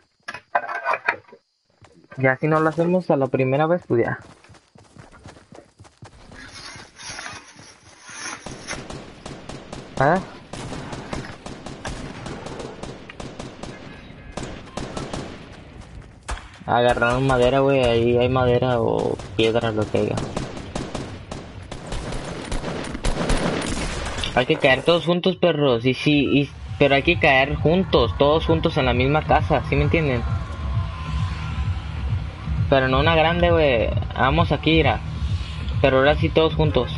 Ya si no lo hacemos a la primera vez, pues ya. ¿Ah? Agarraron madera, güey, ahí hay madera o piedra, lo que haya. Hay que caer todos juntos, perros, y sí, y, pero hay que caer juntos, todos juntos en la misma casa, ¿sí me entienden? Pero no una grande, güey, vamos aquí, mira, pero ahora sí todos juntos.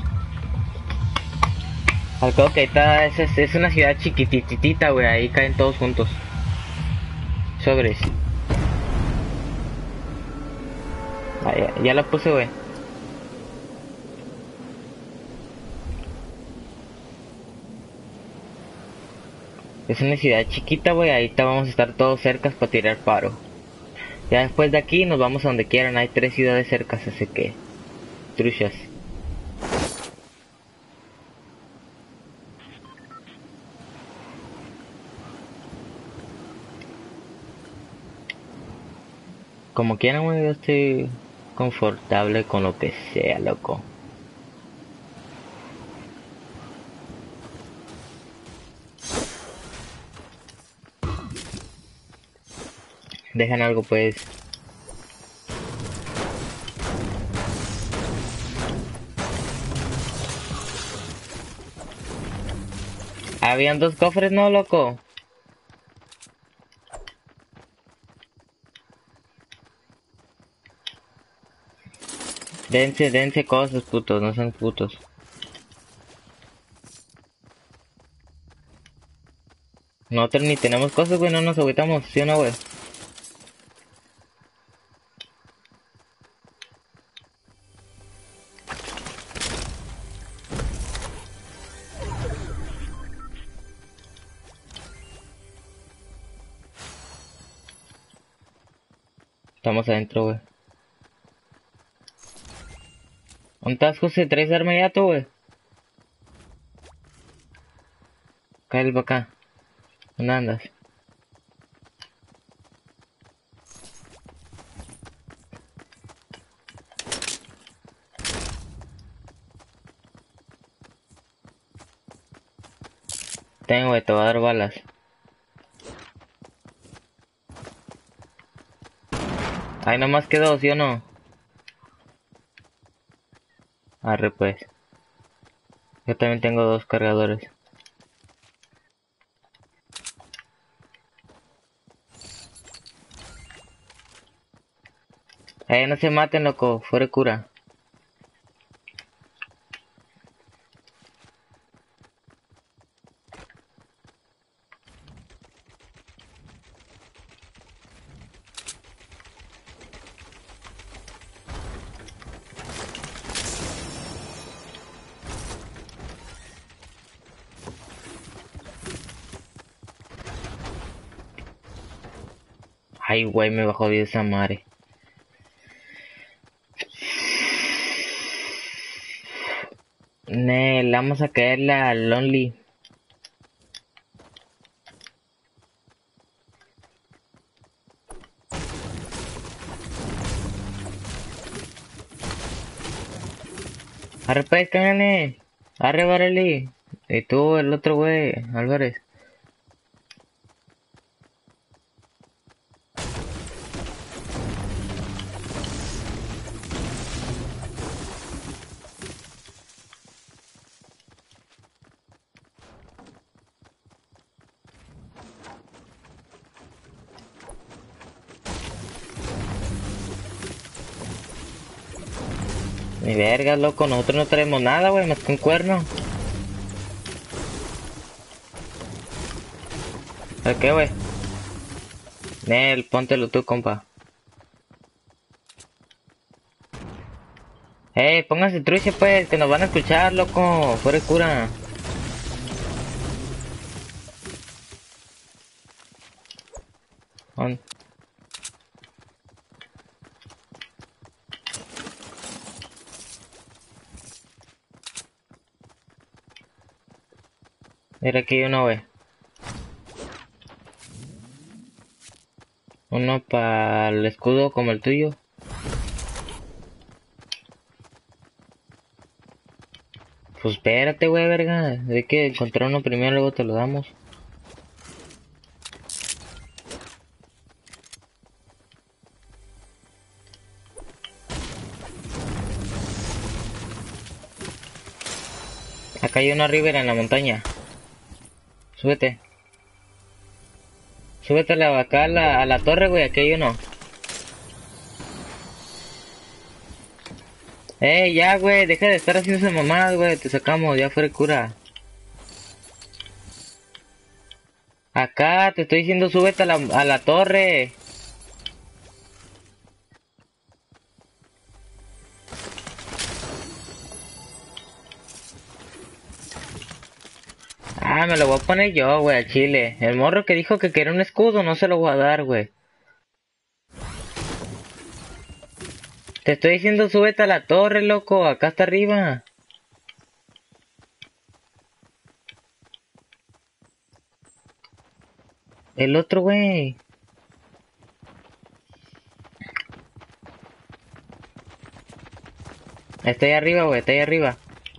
Al cabo que ahí está, es, es, es una ciudad chiquititita, güey, ahí caen todos juntos. Sobres. Ah, ya, ya la puse, güey. Es una ciudad chiquita, güey, ahí está, vamos a estar todos cercas para tirar paro. Ya después de aquí nos vamos a donde quieran, hay tres ciudades cercas, así que... Truchas. Como quieran, güey, yo estoy confortable con lo que sea, loco. Dejan algo, pues. Habían dos cofres, ¿no, loco? Dense, dense cosas, putos, no sean putos. Nosotros ni tenemos cosas, güey, no nos agüitamos, ¿sí o no, güey? Estamos adentro, güey. ¿Dónde estás, José? ¿Traes arma ya, tú, güey? Cállate para acá. ¿Dónde andas? Tengo, güey, te voy a dar balas. Ahí nomás quedó, ¿sí o no? Arre, pues. Yo también tengo dos cargadores. Eh, no se maten, loco, fuera de cura. Ay, güey, me bajó de esa madre. Nel, vamos a caerle a Lonely. Arre, pues, cállale. Arre, várale. Y tú, el otro güey, Álvarez. Ni verga, loco, nosotros no traemos nada, güey, más que un cuerno. ¿A qué, güey? Nel, póntelo tú, compa. Eh, pónganse truche, pues, que nos van a escuchar, loco. Fuera de cura. On. Mira aquí uno, güey. Uno para el escudo como el tuyo. Pues espérate, güey, verga. Hay que encontrar uno primero, luego te lo damos. Acá hay uno arriba en la montaña. Súbete. Súbete a la, acá a la, a la torre, güey. Aquí hay uno. Eh, ya, güey. Deja de estar haciendo esas mamadas, güey. Te sacamos, ya fuera cura. Acá, te estoy diciendo, súbete a la, a la torre. Ah, me lo voy a poner yo, güey, a Chile. El morro que dijo que quería un escudo, no se lo voy a dar, güey. Te estoy diciendo, súbete a la torre, loco. Acá está arriba. El otro, güey. Está ahí arriba, güey, está ahí arriba.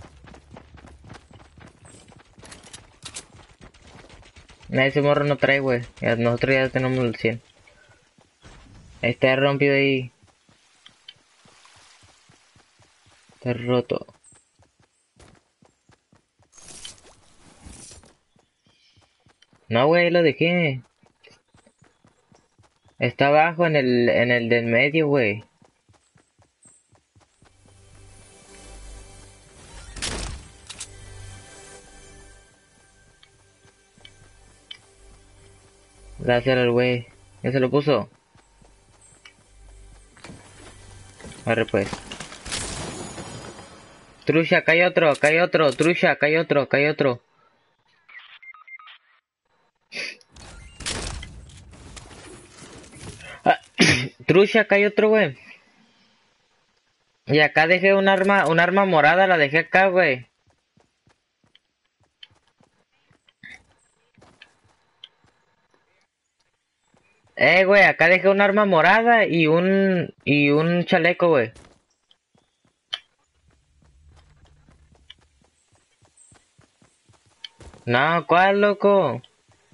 Nah, ese morro no trae, güey. Ya- Nosotros ya tenemos el cien. Está rompido ahí. Está roto. No, güey, lo dejé. Está abajo en el, en el del medio, güey. Gracias al güey. ¿Ya se lo puso? Arre pues. Trucha, acá hay otro, acá hay otro. Trucha, acá hay otro, acá hay otro. Ah, Trucha, acá hay otro, güey. Y acá dejé un arma, un arma morada, la dejé acá, güey. Eh, güey, acá dejé un arma morada y un, y un chaleco, güey. No, ¿cuál, loco?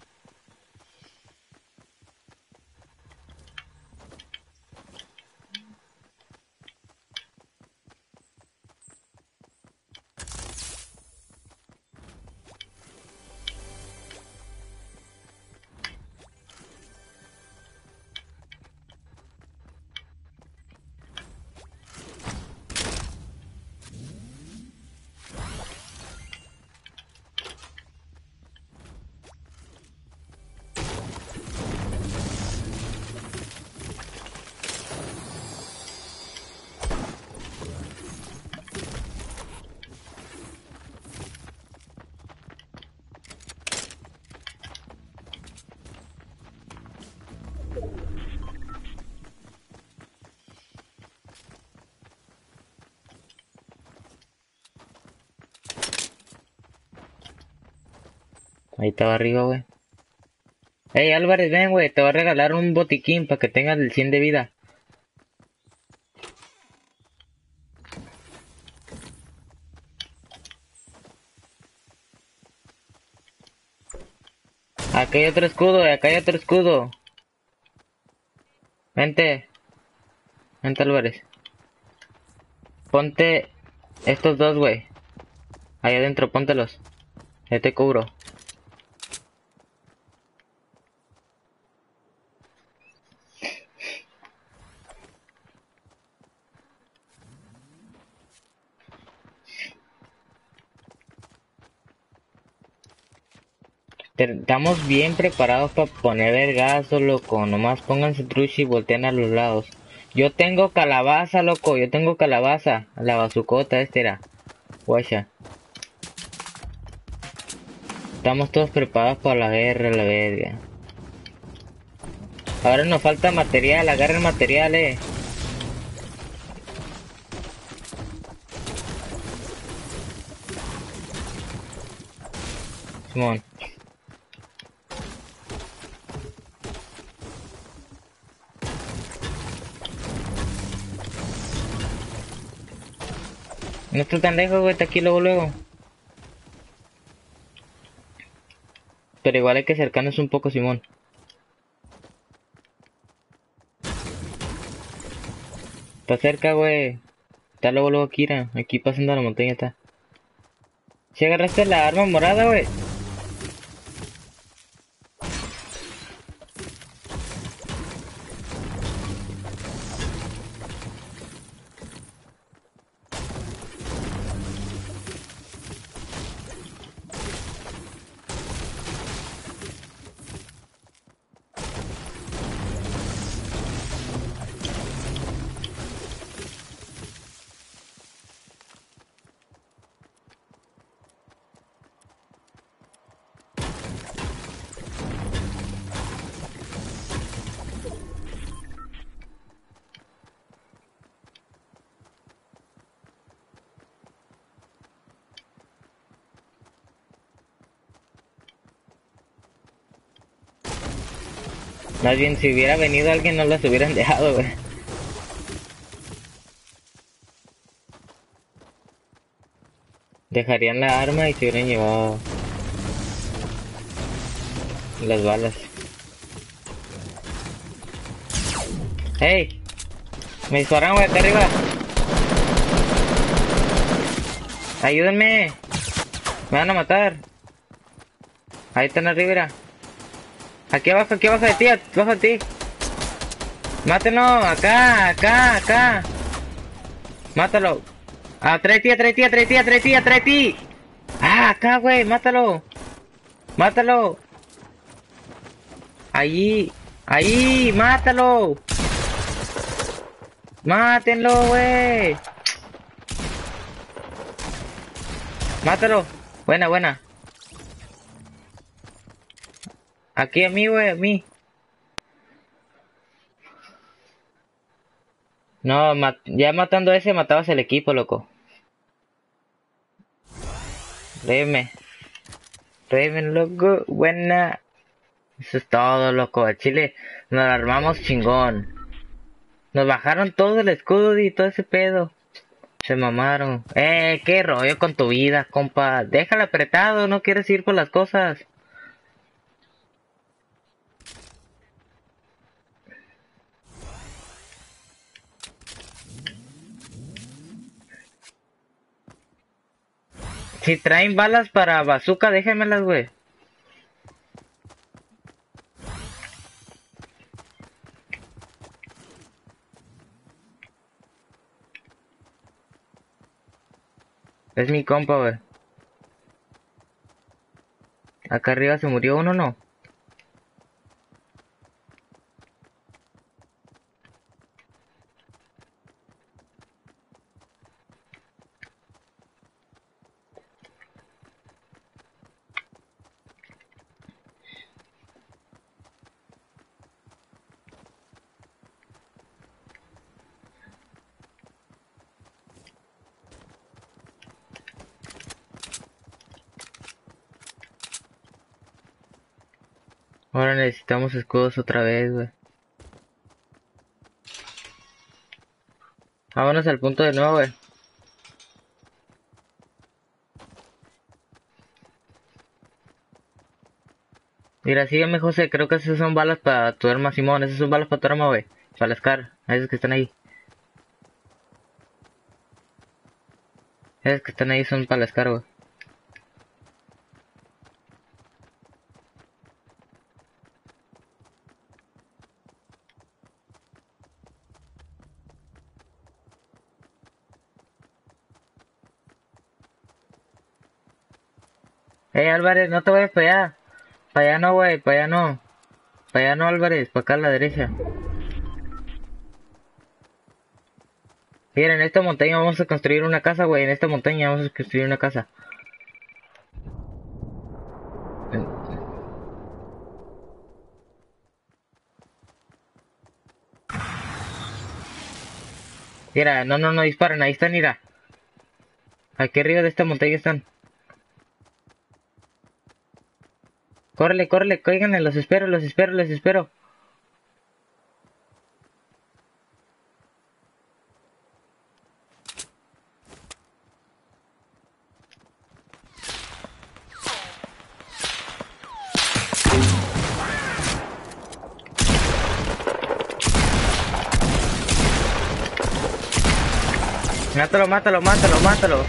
Ahí estaba arriba, güey. Ey, Álvarez, ven, güey, te voy a regalar un botiquín para que tengas el cien de vida. Acá hay otro escudo, güey, acá hay otro escudo. Vente, vente, Álvarez. Ponte estos dos, güey. Ahí adentro, póntelos. Ya te cubro. Te- Estamos bien preparados para poner el gaso, loco. Nomás pónganse trucha y volteen a los lados. Yo tengo calabaza, loco. Yo tengo calabaza. La bazucota, este era. Guacha. Estamos todos preparados para la guerra, la verga. Ahora nos falta material. Agarren material, eh. Simón. No está tan lejos, güey. Está aquí luego, luego. pero igual hay que acercarnos un poco, Simón. Está cerca, güey. Está luego, luego aquí, mira. Aquí pasando la montaña está. Si agarraste la arma morada, güey. Más bien, si hubiera venido alguien, no las hubieran dejado, güey. Dejarían la arma y se hubieran llevado las balas. ¡Hey! Me disparan, güey, acá arriba. Ayúdenme. Me van a matar. Ahí están arriba, mira. Aquí abajo, aquí abajo de ti, abajo de ti. Mátenlo, acá, acá, acá. Mátalo. Ah, trae tía, trae tía, trae tía, trae tía, trae tía. Ah, acá, güey, mátalo. Mátalo. Ahí, ahí, mátalo. Mátenlo, güey. Mátalo. Buena, buena. Aquí a mí, güey, a mí. No, ma ya matando a ese matabas el equipo, loco. Réeme. Réeme, loco. Buena. Eso es todo, loco. A Chile nos la armamos chingón. Nos bajaron todo el escudo y todo ese pedo. Se mamaron. Eh, qué rollo con tu vida, compa. Déjala apretado, no quieres ir por las cosas. Si traen balas para bazooka, déjenmelas, güey. Es mi compa, güey. Acá arriba se murió uno, ¿no? Ahora necesitamos escudos otra vez, güey. Vámonos al punto de nuevo, güey. Mira, sígueme, José. Creo que esas son balas para tu arma, Simón. Esas son balas para tu arma, güey. Para las car. Esas que están ahí. Esas que están ahí son para las car, güey. Ey, Álvarez, no te vayas para allá. Para allá no, güey. Para allá no. Para allá no, Álvarez. Para acá a la derecha. Mira, en esta montaña vamos a construir una casa, güey. En esta montaña vamos a construir una casa. Mira, no, no, no disparan. Ahí están, mira. Aquí arriba de esta montaña están. Córrele, córrele, cóiganle. Los espero, los espero, los espero. Mátalo, mátalo, mátalo, mátalo.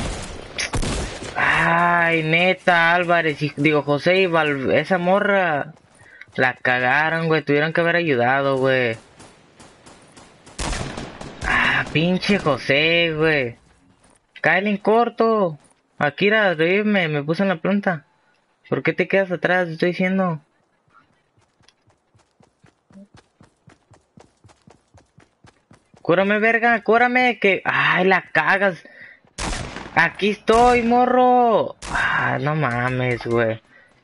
Ay, neta, Álvarez, y- digo, José y Val, esa morra la cagaron, güey, tuvieron que haber ayudado, güey. Ah, pinche José, güey. Cáele en corto. Akira, reírme, me puse en la planta. ¿Por qué te quedas atrás? Estoy diciendo. Cúrame, verga, cúrame, que... Ay, la cagas. Aquí estoy, morro. Ah, no mames, güey.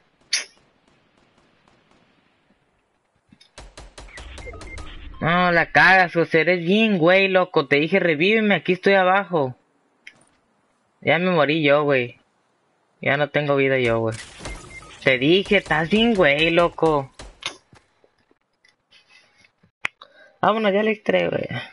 No, la cagas, José, eres bien, güey, loco. Te dije, revíveme, aquí estoy abajo. Ya me morí yo, güey. Ya no tengo vida yo, güey. Te dije, estás bien, güey, loco. Vámonos, ya le extré, güey.